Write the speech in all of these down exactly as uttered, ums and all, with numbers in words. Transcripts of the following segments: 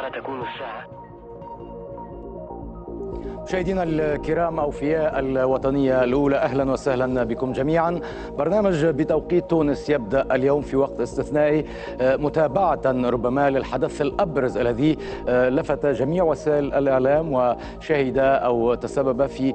تكون الساعة؟ مشاهدينا الكرام، أوفياء الوطنية الأولى، أهلا وسهلا بكم جميعا. برنامج بتوقيت تونس يبدأ اليوم في وقت استثنائي، متابعة ربما للحدث الأبرز الذي لفت جميع وسائل الإعلام وشهد أو تسبب في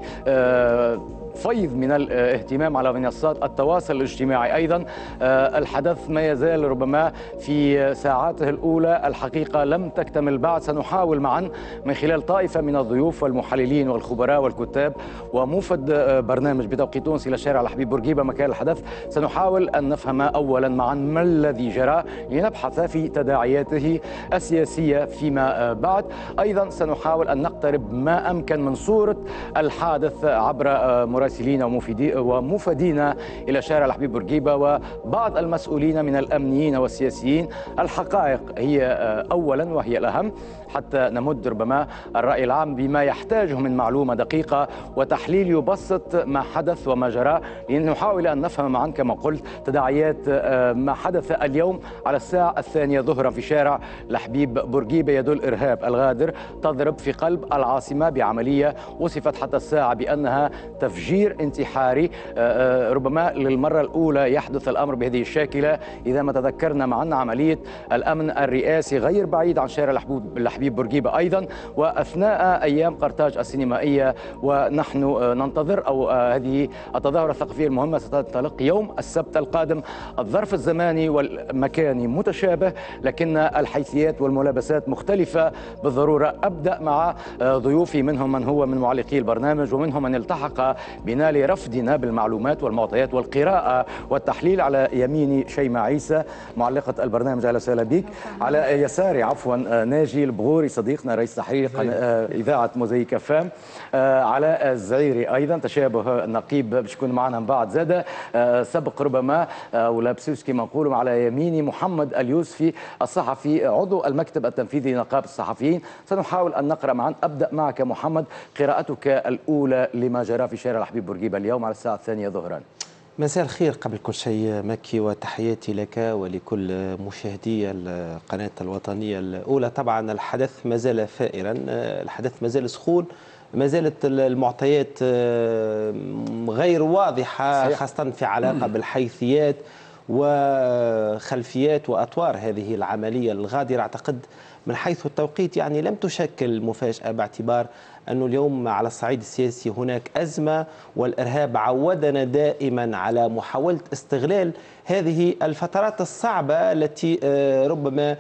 فيض من الاهتمام على منصات التواصل الاجتماعي. أيضا الحدث ما يزال ربما في ساعاته الأولى، الحقيقة لم تكتمل بعد. سنحاول معا من خلال طائفة من الضيوف والمحللين والخبراء والكتاب وموفد برنامج بتوقيت تونس إلى شارع الحبيب بورقيبة مكان الحدث، سنحاول أن نفهم أولا معا ما الذي جرى لنبحث في تداعياته السياسية فيما بعد. أيضا سنحاول أن نقترب ما أمكن من صورة الحادث عبر مراسلين ومفيدين إلى شارع الحبيب بورقيبة وبعض المسؤولين من الأمنيين والسياسيين. الحقائق هي أولا وهي الأهم، حتى نمد ربما الرأي العام بما يحتاجه من معلومة دقيقة وتحليل يبسط ما حدث وما جرى، لنحاول أن نفهم معا كما قلت تداعيات ما حدث اليوم على الساعة الثانية ظهرا في شارع الحبيب بورقيبة. يدل إرهاب الغادر تضرب في قلب العاصمة بعملية وصفت حتى الساعة بأنها تفجير انتحاري. ربما للمرة الأولى يحدث الأمر بهذه الشاكلة إذا ما تذكرنا معنا عملية الأمن الرئاسي غير بعيد عن شارع الحبيب بورقيبة أيضا، وأثناء أيام قرطاج السينمائية، ونحن ننتظر أو هذه التظاهرة الثقافية المهمة ستنطلق يوم السبت القادم. الظرف الزماني والمكاني متشابه لكن الحيثيات والملابسات مختلفة بالضرورة. أبدأ مع ضيوفي، منهم من هو من معلقي البرنامج ومنهم من التحق بنا لرفدنا بالمعلومات والمعطيات والقراءة والتحليل. على يميني شيماء عيسى معلقة البرنامج، أهلا وسهلا بك. على يساري عفوا ناجي البغوري صديقنا رئيس تحرير إذاعة موزايك فام. على الزعيري أيضا تشابه النقيب باش يكون معنا من بعد زادة سبق ربما ولا بسوس كما نقولوا. على يميني محمد اليوسفي الصحفي عضو المكتب التنفيذي لنقابة الصحفيين. سنحاول أن نقرأ معا. أبدأ معك محمد، قراءتك الأولى لما جرى في شارع الحبيب بورقيبة اليوم على الساعة الثانية ظهرا. مساء الخير. قبل كل شيء مكي وتحياتي لك ولكل مشاهدي القناة الوطنية الأولى. طبعا الحدث ما زال ثائرا، الحدث ما زال سخون، ما زالت المعطيات غير واضحة خاصة في علاقة بالحيثيات وخلفيات وأطوار هذه العملية الغادرة. أعتقد من حيث التوقيت يعني لم تشكل مفاجأة، باعتبار أنه اليوم على الصعيد السياسي هناك أزمة، والإرهاب عودنا دائما على محاولة استغلال هذه الفترات الصعبة التي ربما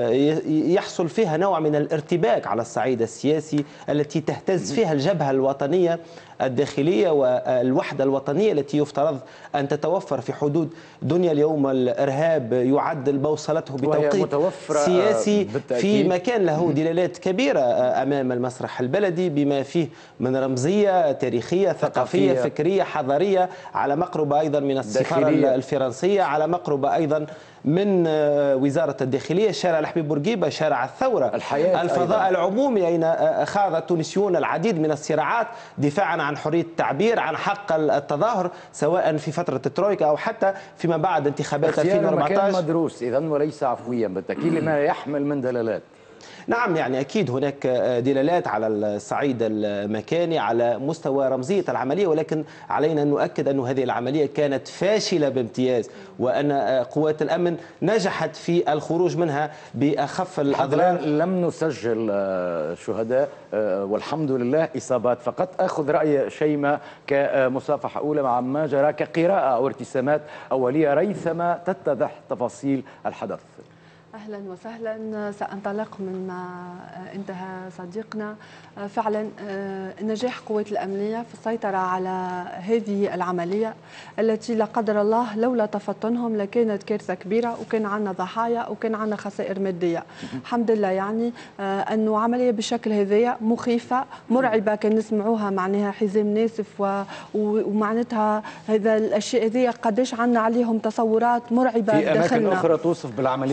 يحصل فيها نوع من الارتباك على الصعيد السياسي، التي تهتز فيها الجبهة الوطنية الداخلية والوحدة الوطنية التي يفترض أن تتوفر في حدود دنيا. اليوم الإرهاب يعدل بوصلته بتوقيت سياسي في مكان له دلالات كبيرة أمام المسرح البلدي، بما فيه من رمزية تاريخية ثقافية فكرية حضارية، على مقربة أيضا من السفارة الفرنسية، على مقربة أيضا من وزارة الداخلية. شارع الحبيب بورقيبة شارع الثورة، الفضاء أيضاً العمومي أين خاض التونسيون العديد من الصراعات دفاعا عن حرية التعبير، عن حق التظاهر، سواء في فترة الترويكا أو حتى فيما بعد انتخابات ألفين وأربعة عشر. مكان مدروس إذن وليس عفويا بالتأكيد لما يحمل من دلالات. نعم، يعني أكيد هناك دلالات على الصعيد المكاني على مستوى رمزية العملية، ولكن علينا أن نؤكد أن هذه العملية كانت فاشلة بامتياز، وأن قوات الأمن نجحت في الخروج منها بأخف الأضرار. لم نسجل شهداء والحمد لله، إصابات فقط. أخذ رأي شيماء كمصافحة أولى مع ما جرى كقراءة أو ارتسامات أولية ريثما تتضح تفاصيل الحدث. أهلا وسهلا. سأنطلق من ما انتهى صديقنا. فعلا نجاح قوات الأمنية في السيطرة على هذه العملية التي لا قدر الله لولا تفطنهم لكانت كارثة كبيرة، وكان عندنا ضحايا وكان عندنا خسائر مادية. الحمد لله يعني أنه عملية بالشكل هذايا مخيفة مرعبة كان نسمعوها، معناها حزام ناسف ومعناتها هذا الأشياء هذه قداش عندنا عليهم تصورات مرعبة في أماكن داخلنا. أخرى توصف بالعمليات النوعية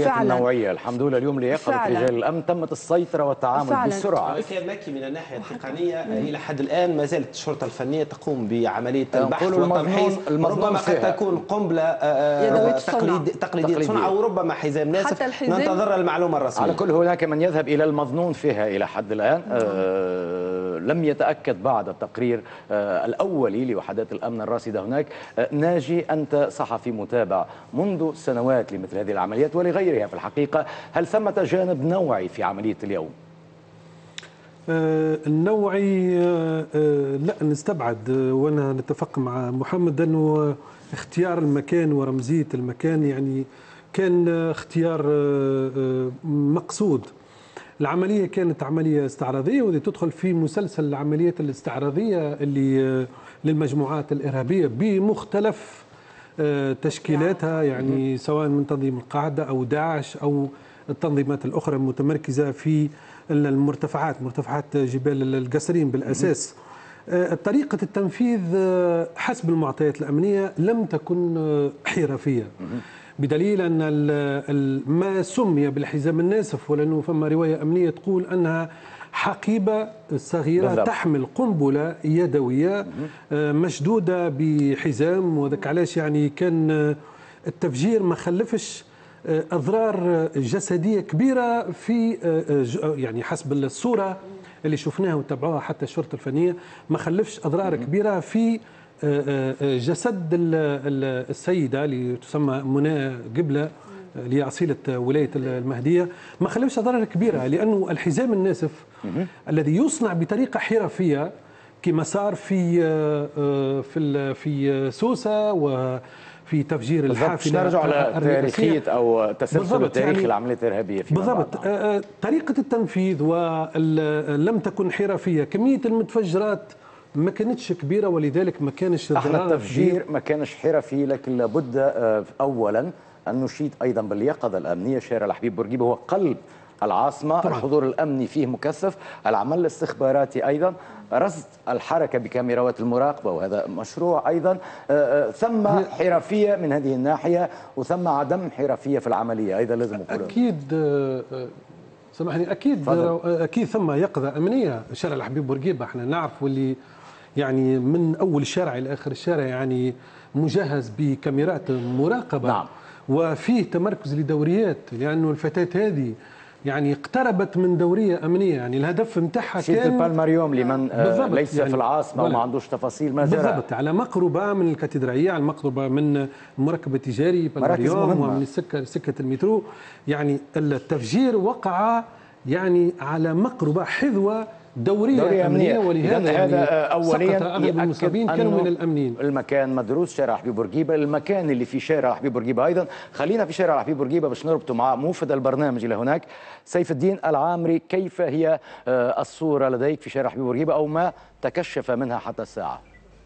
شويه الحمد لله اليوم ليقظه رجال الامن تمت السيطره والتعامل فعلا. بسرعه. دكتور مكي من الناحيه التقنيه الى حد الان ما زالت الشرطه الفنيه تقوم بعمليه البحث والتمحيص، ربما قد تكون قنبله تقليد تقليديه صنع وربما حزام ناسف، ننتظر المعلومه الرسميه. على كل هناك من يذهب الى المظنون فيها الى حد الان. آه لم يتاكد بعد التقرير آه الاولي لوحدات الامن الراصده هناك. آه ناجي، انت صحفي متابع منذ سنوات لمثل هذه العمليات ولغيرها في الحقيقه، هل ثمة جانب نوعي في عمليه اليوم؟ آه النوعي آه آه لا نستبعد، آه وانا نتفق مع محمد انه اختيار المكان ورمزيه المكان يعني كان اختيار آه آه مقصود. العمليه كانت عمليه استعراضيه ودي تدخل في مسلسل العمليات الاستعراضيه اللي آه للمجموعات الارهابيه بمختلف آه تشكيلاتها، يعني سواء من تنظيم القاعده او داعش او التنظيمات الاخرى المتمركزه في المرتفعات، مرتفعات جبال القصرين بالاساس. طريقه التنفيذ حسب المعطيات الامنيه لم تكن حرفيه، بدليل ان ما سمي بالحزام الناسف، ولانه فما روايه امنيه تقول انها حقيبه صغيره بالضبط. تحمل قنبله يدويه مشدوده بحزام، وذاك علاش يعني كان التفجير ما خلفش اضرار جسديه كبيره في يعني حسب الصوره اللي شفناها وتابعوها حتى الشرطه الفنيه، ما خلفش اضرار كبيره في جسد السيده اللي تسمى منى قبله اللي هي اصيله ولايه المهديه، ما خلفش اضرار كبيره لانه الحزام الناسف الذي يصنع بطريقه حرفيه كما صار في في في سوسه و في تفجير الحافله. نرجع على تاريخيه او تسلسل التاريخ يعني العمليه الارهابيه فيما بالضبط. آه طريقه التنفيذ ولم تكن حرفيه، كميه المتفجرات ما كانتش كبيره ولذلك ما كانش احنا التفجير ما كانش حرفي، لكن لابد آه اولا ان نشيد ايضا باليقظه الامنيه. شارع الحبيب بورقيبه هو قلب العاصمه طبعا. الحضور الامني فيه مكثف، العمل الاستخباراتي ايضا، رصد الحركه بكاميرات المراقبه وهذا مشروع ايضا. ثم حرفيه من هذه الناحيه وثم عدم حرفيه في العمليه ايضا لازم نقول. اكيد سامحني، اكيد فضل. اكيد ثم يقظه امنيه. شارع الحبيب بورقيبه احنا نعرف واللي يعني من اول الشارع الى اخر الشارع يعني مجهز بكاميرات مراقبه. نعم. وفيه تمركز لدوريات، لانه الفتاه هذه يعني اقتربت من دوريه امنيه، يعني الهدف نتاعها كان البالما اليوم لمن آه ليس يعني في العاصمه وما عندوش تفاصيل ما جرى بالضبط، على مقربه من الكاتدرائيه، على مقربه من المركب التجاري بالمريوم ومن السكه سكه المترو. يعني التفجير وقع يعني على مقربه حذوه دوريه, دورية أمنية, أمنية ولهذا يعني هذا أوليا أغلب المصابين كانوا من الأمنين. المكان مدروس شارع حبيب بورقيبه، المكان اللي في شارع حبيب بورقيبه أيضا. خلينا في شارع حبيب بورقيبه باش نربطه مع موفد البرنامج إلى هناك. سيف الدين العامري، كيف هي الصورة لديك في شارع حبيب بورقيبه أو ما تكشف منها حتى الساعة؟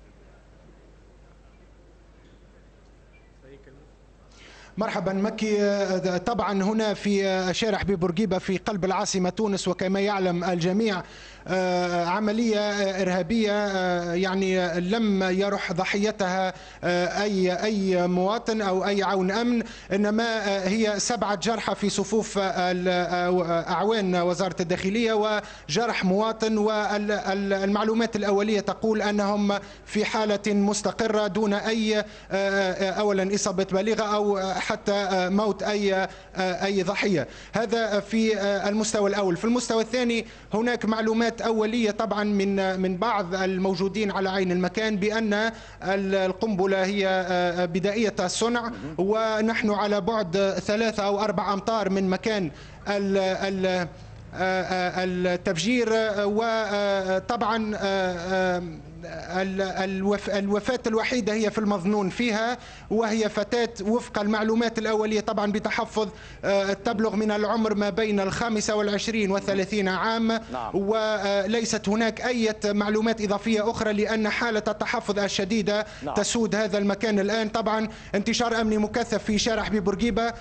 مرحبا مكي. طبعا هنا في شارع حبيب بورقيبه في قلب العاصمه تونس، وكما يعلم الجميع عمليه ارهابيه يعني لم يرح ضحيتها اي اي مواطن او اي عون امن، انما هي سبعه جرحى في صفوف اعوان وزاره الداخليه وجرح مواطن، والمعلومات الاوليه تقول انهم في حاله مستقره دون اي اولا اصابه بالغه او حتى موت اي اي ضحيه. هذا في المستوى الاول. في المستوى الثاني هناك معلومات اوليه طبعا من من بعض الموجودين على عين المكان بان القنبله هي بدائيه الصنع، ونحن على بعد ثلاثة او أربع امتار من مكان التفجير. وطبعا الوفاة الوحيدة هي في المظنون فيها، وهي فتاة وفق المعلومات الأولية طبعا بتحفظ تبلغ من العمر ما بين الخامسة والعشرين والثلاثين عام. نعم. وليست هناك أي معلومات إضافية أخرى لأن حالة التحفظ الشديدة نعم. تسود هذا المكان الآن. طبعا انتشار أمني مكثف في شارع حبيب بورقيبة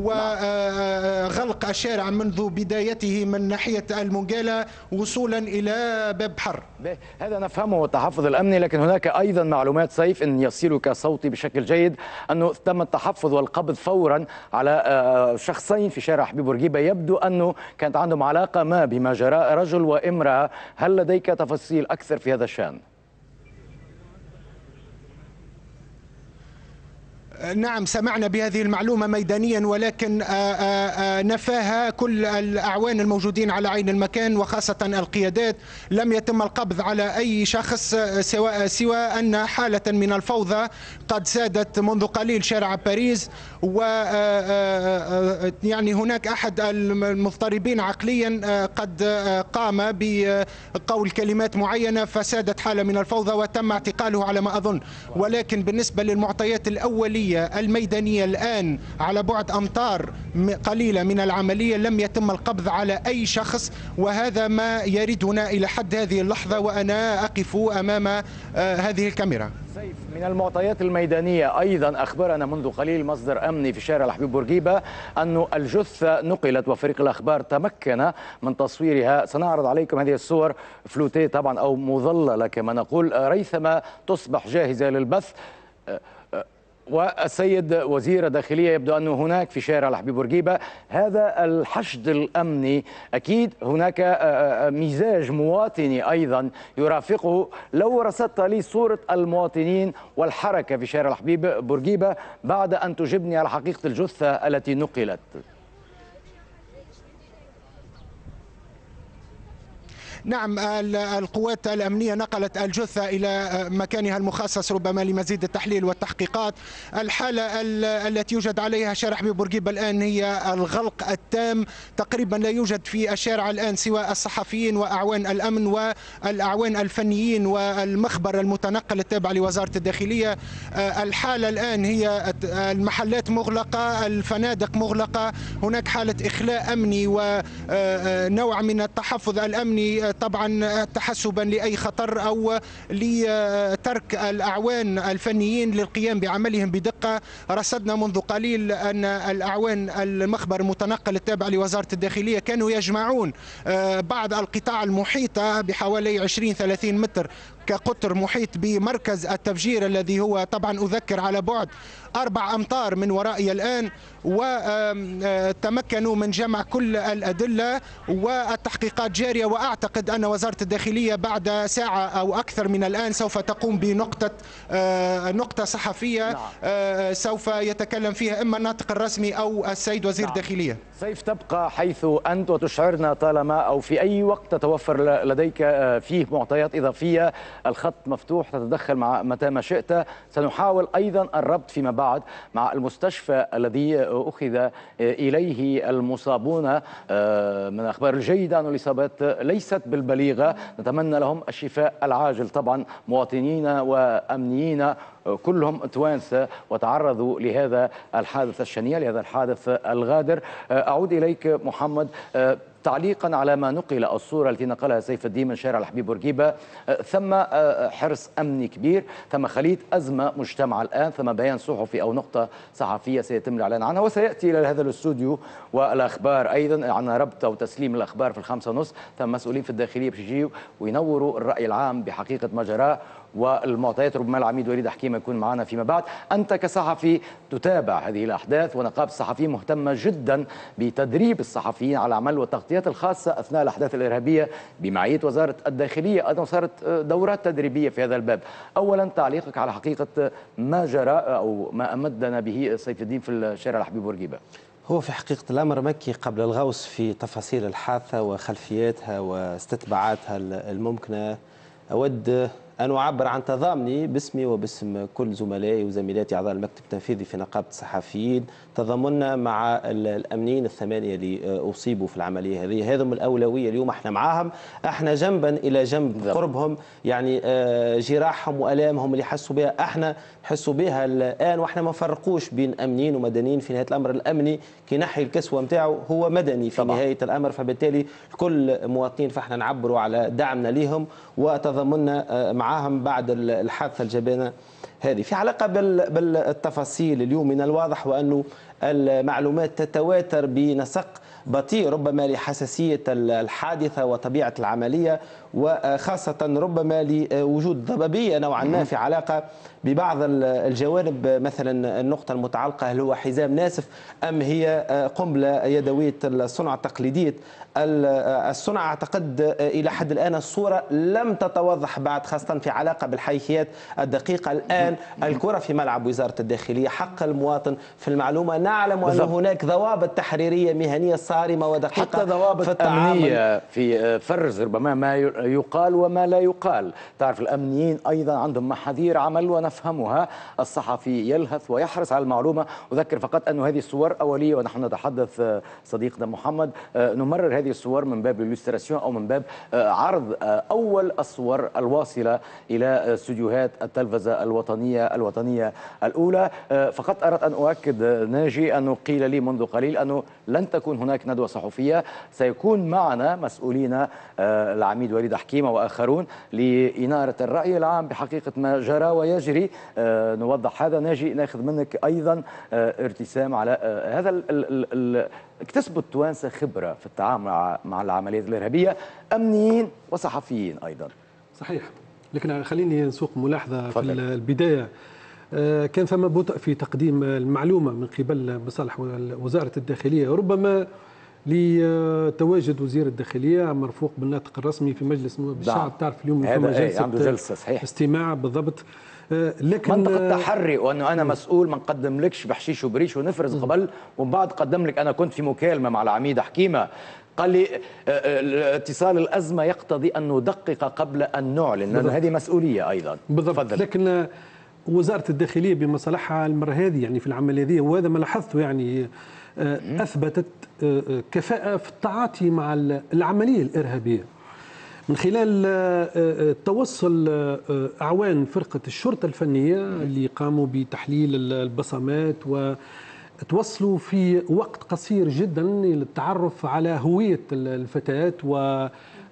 وغلق الشارع منذ بدايته من ناحية المنقالة وصولا إلى باب بحر. هذا نفهمه. التحفظ التحفظ الأمني، لكن هناك أيضا معلومات سيف إن يصلك صوتي بشكل جيد أنه تم التحفظ والقبض فورا على شخصين في شارع حبيب بورقيبة يبدو أنه كانت عندهم علاقة ما بما جراء رجل وامرأة. هل لديك تفاصيل أكثر في هذا الشأن؟ نعم، سمعنا بهذه المعلومة ميدانيا، ولكن نفاها كل الأعوان الموجودين على عين المكان وخاصة القيادات. لم يتم القبض على أي شخص سواء سوى أن حالة من الفوضى قد سادت منذ قليل شارع باريس، و يعني هناك أحد المضطربين عقليا قد قام بقول كلمات معينة فسادت حالة من الفوضى وتم اعتقاله على ما أظن. ولكن بالنسبة للمعطيات الأولية الميدانية الآن على بعد أمتار قليلة من العملية لم يتم القبض على أي شخص، وهذا ما يردنا إلى حد هذه اللحظة وأنا أقف أمام هذه الكاميرا. سيف، من المعطيات الميدانية أيضا أخبرنا منذ قليل مصدر أمني في شارع حبيب بورقيبة أن الجثة نقلت وفريق الأخبار تمكن من تصويرها. سنعرض عليكم هذه الصور فلوتيه طبعا أو مظللة كما نقول ريثما تصبح جاهزة للبث. والسيد وزير الداخلية يبدو أنه هناك في شارع حبيب بورقيبة هذا الحشد الأمني أكيد هناك مزاج مواطني أيضا يرافقه. لو رصدت لي صورة المواطنين والحركة في شارع حبيب بورقيبة بعد أن تجبني على حقيقة الجثة التي نقلت. نعم، القوات الأمنية نقلت الجثة إلى مكانها المخصص ربما لمزيد التحليل والتحقيقات. الحالة التي يوجد عليها شارع حبيب بورقيبة الآن هي الغلق التام، تقريبا لا يوجد في الشارع الآن سوى الصحفيين وأعوان الأمن والأعوان الفنيين والمخبر المتنقل التابع لوزارة الداخلية. الحالة الآن هي المحلات مغلقة، الفنادق مغلقة، هناك حالة إخلاء أمني ونوع من التحفظ الأمني طبعا تحسبا لأي خطر أو لترك الأعوان الفنيين للقيام بعملهم بدقة. رصدنا منذ قليل أن الأعوان المخبر المتنقل التابع لوزارة الداخلية كانوا يجمعون بعض القطاع المحيطة بحوالي عشرين ثلاثين متر كقطر محيط بمركز التفجير الذي هو طبعا أذكر على بعد أربع أمتار من ورائي الآن، وتمكنوا من جمع كل الأدلة والتحقيقات جارية. وأعتقد أن وزارة الداخلية بعد ساعة أو أكثر من الآن سوف تقوم بنقطة نقطة صحفية سوف يتكلم فيها إما الناطق الرسمي أو السيد وزير الداخلية. سيف، تبقى حيث أنت وتشعرنا طالما أو في أي وقت تتوفر لديك فيه معطيات إضافية. الخط مفتوح، تتدخل مع متى ما شئت. سنحاول أيضا الربط فيما بعد مع المستشفى الذي أخذ إليه المصابون. من الأخبار الجيدة أن الإصابات ليست بالبليغة، نتمنى لهم الشفاء العاجل. طبعا مواطنين وأمنيين كلهم توانسة وتعرضوا لهذا الحادث الشنيع، لهذا الحادث الغادر. أعود إليك محمد تعليقا على ما نقل الصورة التي نقلها سيف الدين من شارع حبيب بورقيبة. ثم حرص أمني كبير، ثم خليط أزمة مجتمعة الآن، ثم بيان صحفي أو نقطة صحفية سيتم الإعلان عنها وسيأتي إلى هذا الاستوديو والأخبار أيضا عن ربط أو تسليم الأخبار في الخمسة ونص. ثم مسؤولين في الداخلية باش يجيوا وينوروا الرأي العام بحقيقة ما جرى والمعطيات. ربما العميد وليد حكيمة يكون معنا فيما بعد. أنت كصحفي تتابع هذه الأحداث، ونقابة الصحفيين مهتمة جدا بتدريب الصحفيين على العمل والتغطيات الخاصة أثناء الأحداث الإرهابية بمعية وزارة الداخلية. أيضا صارت دورات تدريبية في هذا الباب. أولا تعليقك على حقيقة ما جرى أو ما أمدنا به سيف الدين في الشارع حبيب بورقيبة. هو في حقيقة الأمر مكي قبل الغوص في تفاصيل الحادثة وخلفياتها واستتباعاتها الممكنة، أود أن أعبر عن تضامني باسمي وباسم كل زملائي وزميلاتي أعضاء المكتب التنفيذي في نقابة الصحفيين، تضامننا مع الأمنيين الثمانية اللي أصيبوا في العملية هذه. هذم الأولوية اليوم، احنا معاهم، احنا جنبا إلى جنب قربهم، يعني جراحهم وألامهم اللي حسوا بها احنا حسوا بها الآن، واحنا ما فرقوش بين أمنيين ومدنيين. في نهاية الأمر الأمني كي نحي الكسوة متاعه هو مدني في طبعا. نهاية الأمر، فبالتالي الكل مواطنين، فاحنا نعبروا على دعمنا لهم وتضامننا معاهم بعد الحادثة الجبانة هذه. في علاقة بالتفاصيل اليوم، من الواضح وأنه المعلومات تتواتر بنسق بطيء ربما لحساسية الحادثة وطبيعة العملية، وخاصة ربما لوجود ضبابية نوعا ما في علاقة ببعض الجوانب، مثلا النقطة المتعلقة هل هو حزام ناسف أم هي قنبلة يدوية الصنع التقليدية. الصنع أعتقد إلى حد الآن الصورة لم تتوضح بعد، خاصة في علاقة بالحيثيات الدقيقة. الآن الكرة في ملعب وزارة الداخلية، حق المواطن في المعلومة. نعلم أن هناك ضوابط تحريرية مهنية صارمة ودقيقة، حتى ضوابط في التعامل أمنية في فرز ربما ما يقال وما لا يقال. تعرف الأمنيين أيضا عندهم محاذير عمل ونفهمها. الصحفي يلهث ويحرص على المعلومة. أذكر فقط أن هذه الصور أولية، ونحن نتحدث صديقنا محمد نمرر هذه الصور من باب الإليستراسيون أو من باب عرض أول الصور الواصلة إلى استديوهات التلفزة الوطنية الوطنية الأولى. فقط أردت أن أؤكد ناجي أنه قيل لي منذ قليل أنه لن تكون هناك ندوة صحفية، سيكون معنا مسؤولين العميد وليد حكيمة وآخرون لإنارة الرأي العام بحقيقة ما جرى ويجري. نوضح هذا. ناجي ناخذ منك أيضا ارتسام على هذا ال ال ال اكتسبوا التوانسة خبرة في التعامل مع العمليات الإرهابية، أمنيين وصحفيين أيضا. صحيح، لكن خليني نسوق ملاحظة في البداية. كان ثم بطء في تقديم المعلومة من قبل مصالح وزارة الداخلية، ربما لتواجد وزير الداخلية مرفوق بالناطق الرسمي في مجلس نواب الشعب. تعرف اليوم هذا جلسة عنده جلسة صحيح استماع بالضبط. لكن منطق التحري، وانه انا مسؤول ما نقدم لكش بحشيش وبريش ونفرز قبل ومن بعد قدم لك. انا كنت في مكالمه مع العميد حكيمه قال لي اتصال الازمه يقتضي ان ندقق قبل ان نعلن، لان هذه مسؤوليه ايضا. بالضبط. فضل. لكن وزاره الداخليه بمصالحها المره هذه يعني في العمليه هذه، وهذا ما لاحظته يعني اثبتت كفاءه في التعاطي مع العمليه الارهابيه من خلال توصل أعوان فرقة الشرطة الفنية اللي قاموا بتحليل البصمات، وتوصلوا في وقت قصير جدا للتعرف على هوية الفتاة وحتى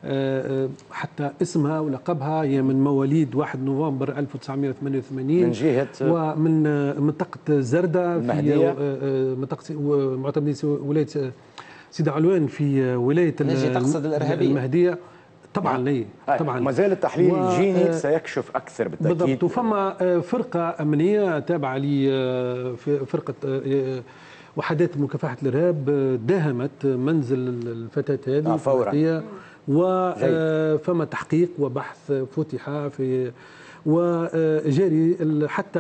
اسمها ولقبها. هي من مواليد واحد نوفمبر ألف وتسعمائة وثمانية وثمانين من جهة ومن منطقة زردة في منطقة معتمدين ولاية سيدي علوان في ولاية تقصد الإرهابية المهدية. طبعا ليه طبعا ما زال التحليل و... الجيني سيكشف اكثر بالتاكيد. بالضبط. وفما فرقه امنيه تابعه لفرقه وحدات مكافحه الارهاب داهمت منزل الفتاه هذه آه فورا، وفما تحقيق وبحث فتح في وجاري حتى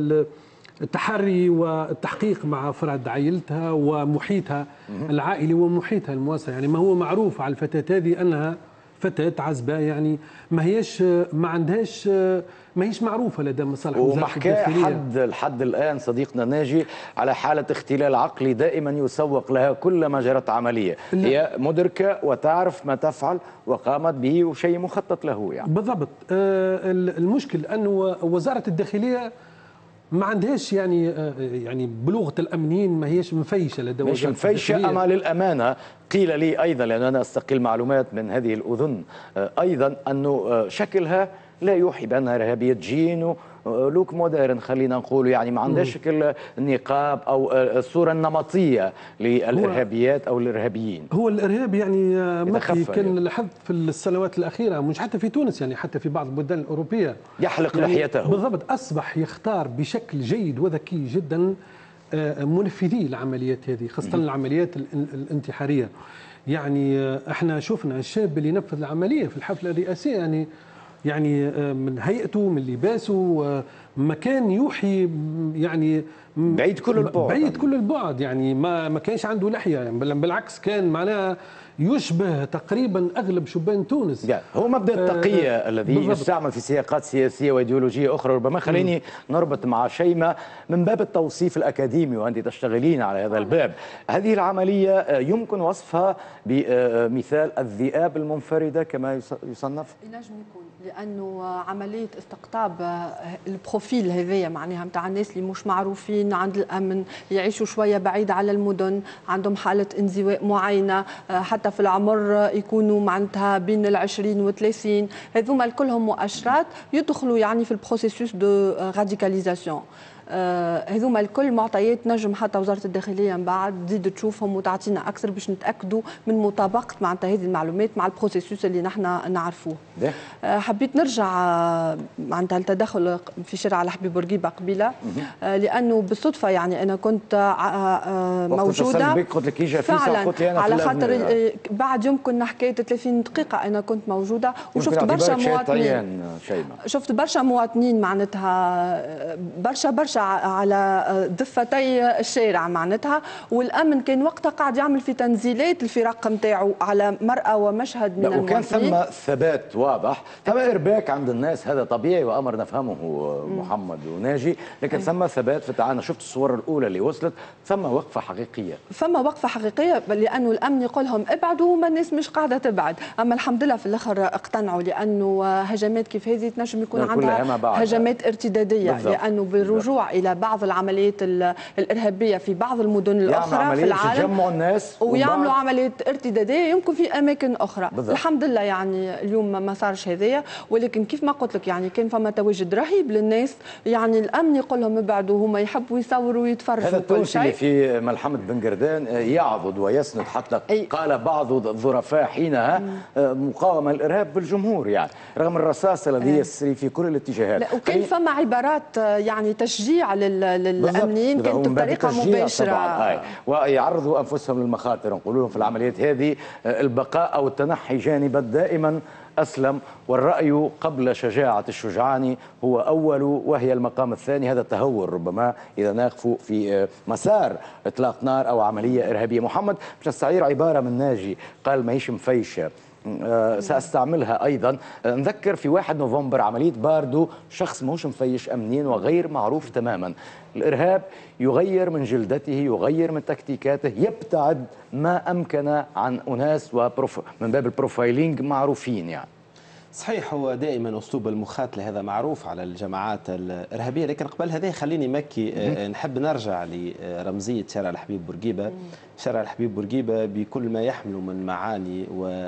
التحري والتحقيق مع فرد عائلتها ومحيطها العائلي ومحيطها المواسع. يعني ما هو معروف على الفتاه هذه انها فتاة عزباء، يعني ما هيش ما عندهاش ما هيش معروفة لدى مصالح وزارة الداخلية. حد لحد الآن صديقنا ناجي على حالة اختلال عقلي دائما يسوق لها كلما جرت عملية. لا. هي مدركة وتعرف ما تفعل وقامت به وشيء مخطط له يعني. بالضبط. المشكل أنه وزارة الداخلية ما عندهاش يعني يعني بلغة الأمنيين ما هيش مفيشة لدى مش مفيشة. أما للأمانة قيل لي أيضا، لأن أنا أستقل معلومات من هذه الأذن أيضا، أنه شكلها لا يوحي بأنها إرهابية جين لوك مودرن خلينا نقول، يعني ما عندهاش شكل النقاب أو الصورة النمطية للإرهابيات أو الإرهابيين. هو الإرهاب يعني مكي كان لاحظت في السنوات الأخيرة، مش حتى في تونس يعني حتى في بعض البلدان الأوروبية يحلق يعني لحيته. بالضبط. أصبح يختار بشكل جيد وذكي جدا منفذي العمليات هذه، خاصة العمليات الانتحارية. يعني احنا شفنا الشاب اللي نفذ العملية في الحفلة الرئاسية، يعني يعني من هيئته من لباسه مكان يوحي يعني بعيد كل البعد بعيد كل البعد يعني ما ما كانش عنده لحية، يعني بالعكس كان معناها يشبه تقريبا اغلب شبان تونس. هو مبدا التقيه آه الذي بالضبط. يستعمل في سياقات سياسيه وايديولوجيه اخرى. ربما خليني م. نربط مع شيماء من باب التوصيف الاكاديمي وانت تشتغلين على هذا الباب. هذه العمليه يمكن وصفها بمثال الذئاب المنفرده كما يصنف؟ ينجم يكون، لانه عمليه استقطاب البروفيل هذايا معناها نتاع الناس اللي مش معروفين عند الامن، يعيشوا شويه بعيد على المدن، عندهم حاله انزواء معينه، حتى في العمر يكونوا معناتها بين العشرين والثلاثين، هذوما كلهم مؤشرات يدخلوا يعني في البروسيسوس دو راديكاليزاسيون. هذوما الكل معطيات نجم حتى وزاره الداخليه من بعد تزيد تشوفهم وتعطينا اكثر باش نتاكدوا من مطابقه معناتها هذه المعلومات مع البروسيسوس اللي نحن نعرفوه. حبيت نرجع معناتها التدخل في شارع الحبيب بورقيبه قبيله لانه بالصدفه يعني انا كنت موجوده قلت لك فعلا على خاطر بعد يمكن حكايه ثلاثين دقيقه انا كنت موجوده وشفت برشا مواطنين شفت برشا مواطنين معناتها برشا برشا على ضفتي الشارع معناتها، والامن كان وقتها قاعد يعمل في تنزيلات الفرق نتاعو على مرأى ومشهد من المواطنين. وكان ثم ثبات واضح، ثم ارباك عند الناس، هذا طبيعي وامر نفهمه محمد وناجي، لكن ثم ثبات في التعامل. شفت الصور الاولى اللي وصلت، ثم وقفه حقيقيه. ثم وقفه حقيقيه لانه الامن يقول لهم ابعدوا وما الناس مش قاعده تبعد، اما الحمد لله في الاخر اقتنعوا لانه هجمات كيف هذه تنجم يكون عندها هجمات ارتداديه بالضبط. لانه بالرجوع بالضبط. الى بعض العمليات الارهابيه في بعض المدن الاخرى في العالم يجمعوا الناس ويعملوا عمليات ارتداديه يمكن في اماكن اخرى بالضبط. الحمد لله يعني اليوم ما صارش هذايا، ولكن كيف ما قلت لك يعني كان فما تواجد رهيب للناس، يعني الامن يقول لهم ابعدوا، هما يحبوا يصوروا ويتفرجوا. هذا التونسي اللي في ملحمه بن قردان يعضد ويسند حتى أي. قال بعض الظرفاء حينها مقاومه الارهاب بالجمهور، يعني رغم الرصاص الذي يسري في كل الاتجاهات. وكان فما عبارات يعني تشجيع للامنيين كانت بطريقه مباشره ويعرضوا انفسهم للمخاطر. نقول لهم في العمليات هذه البقاء او التنحي جانبا دائما أسلم، والرأي قبل شجاعة الشجعان هو أول وهي المقام الثاني. هذا تهور ربما إذا نقف في مسار إطلاق نار أو عملية إرهابية. محمد مش نستعير عبارة من ناجي قال ماهيش مفيشة، أه سأستعملها أيضا. نذكر في واحد نوفمبر عملية باردو، شخص ماهوش مفيش أمنيا وغير معروف تماما. الإرهاب يغير من جلدته، يغير من تكتيكاته، يبتعد ما أمكن عن أناس وبروف من باب البروفايلينج معروفين. يعني صحيح هو دائما أسلوب المخاتلة هذا معروف على الجماعات الإرهابية، لكن قبل هذا خليني مكي نحب نرجع لرمزية شارع الحبيب بورقيبة. شارع الحبيب بورقيبة بكل ما يحمل من معاني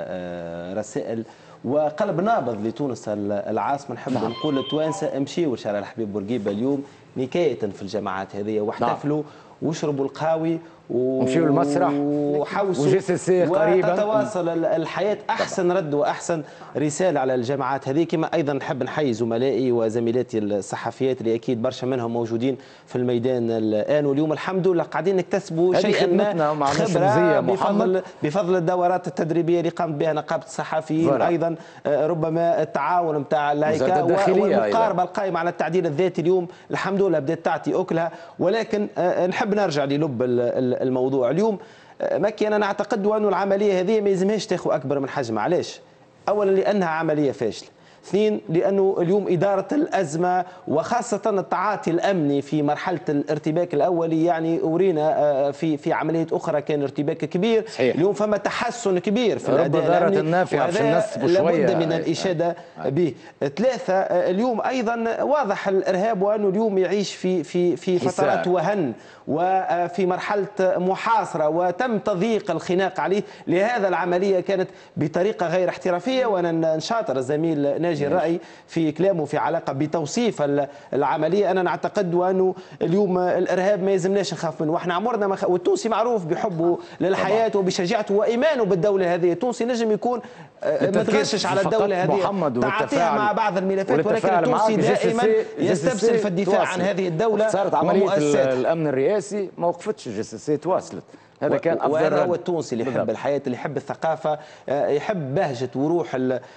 ورسائل وقلب نابض لتونس العاصمة. نحب نعم. نقول للتوانسة امشيوا لشارع الحبيب بورقيبة اليوم نكاية في الجماعات هذه واحتفلوا نعم. واشربوا القهاوي ومشيوا المسرح وحوسوا وجي سي سي قريبا وتتواصل الحياة. أحسن رد وأحسن رسالة على الجماعات هذه. كما أيضا نحب نحيي زملائي وزميلاتي الصحفيات اللي أكيد برشا منهم موجودين في الميدان الآن، واليوم الحمد لله قاعدين نكتسبوا شيئا ما خبرة بفضل بفضل الدورات التدريبية اللي قامت بها نقابة الصحفيين، أيضا ربما التعاون نتاع الهيكا والمقاربة القائمة على التعديل الذاتي. اليوم الحمد لله بدأت تعطي أكلها، ولكن نحب نرجع للب الموضوع اليوم. مكي انا نعتقد انه العمليه هذه ما يلزمهاش تاخذ اكبر من حجمها. علاش؟ اولا لانها عمليه فاشله، اثنين لانه اليوم اداره الازمه وخاصه التعاطي الامني في مرحله الارتباك الاولي يعني ورينا في في عمليات اخرى كان ارتباك كبير. صحيح. اليوم فما تحسن كبير في الاداء الامني النافعه باش ننسبوا شويه، لابد من الاشاده به. ثلاثه اليوم ايضا واضح الارهاب وانه اليوم يعيش في في في فترات وهن وفي مرحلة محاصرة وتم تضييق الخناق عليه، لهذا العملية كانت بطريقة غير احترافية. وأنا نشاطر الزميل ناجي الرأي في كلامه في علاقة بتوصيف العملية. أنا نعتقد وأنه اليوم الإرهاب ما يلزمناش نخاف منه، وإحنا عمرنا ما خ... والتونسي معروف بحبه للحياة وبشجاعته وإيمانه بالدولة هذه. التونسي نجم يكون ما تغشش على الدولة هذه، تعاطيها مع بعض الملفات، ولكن التونسي دائما يستبسل في الدفاع عن هذه الدولة. صارت عملية الأمن الرئاسي ما وقفتش، الجساسية تواصلت. هذا كان افضل. وهذا هو التونسي اللي يحب الحياه، اللي يحب الثقافه، يحب بهجه وروح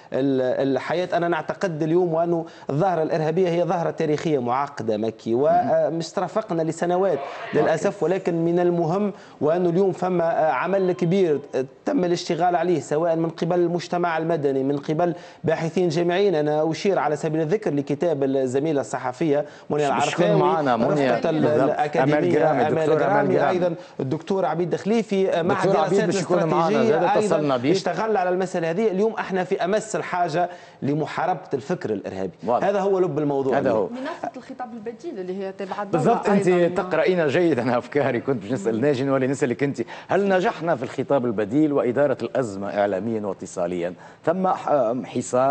الحياه. انا نعتقد اليوم وانه الظاهره الارهابيه هي ظاهره تاريخيه معقده مكي، ومش ترافقنا لسنوات للاسف، ولكن من المهم وانه اليوم فما عمل كبير تم الاشتغال عليه سواء من قبل المجتمع المدني، من قبل باحثين جامعيين. انا اشير على سبيل الذكر لكتاب الزميله الصحفيه منى العرقاوي، رفقه الاكاديميه امال جرامي، ايضا الدكتور عبيد دخليفي مع دراسات استراتيجيه ايضا اشتغل على المساله هذه. اليوم احنا في امس الحاجه لمحاربه الفكر الارهابي. واضح. هذا هو لب الموضوع. هذا هو منصه الخطاب البديل اللي هي تبع الدوله. بالضبط، انت تقرأين جيدا افكاري. كنت باش نسال ناجي نولي نسالك انت، هل نجحنا في الخطاب البديل واداره الازمه اعلاميا واتصاليا؟ ثم حصار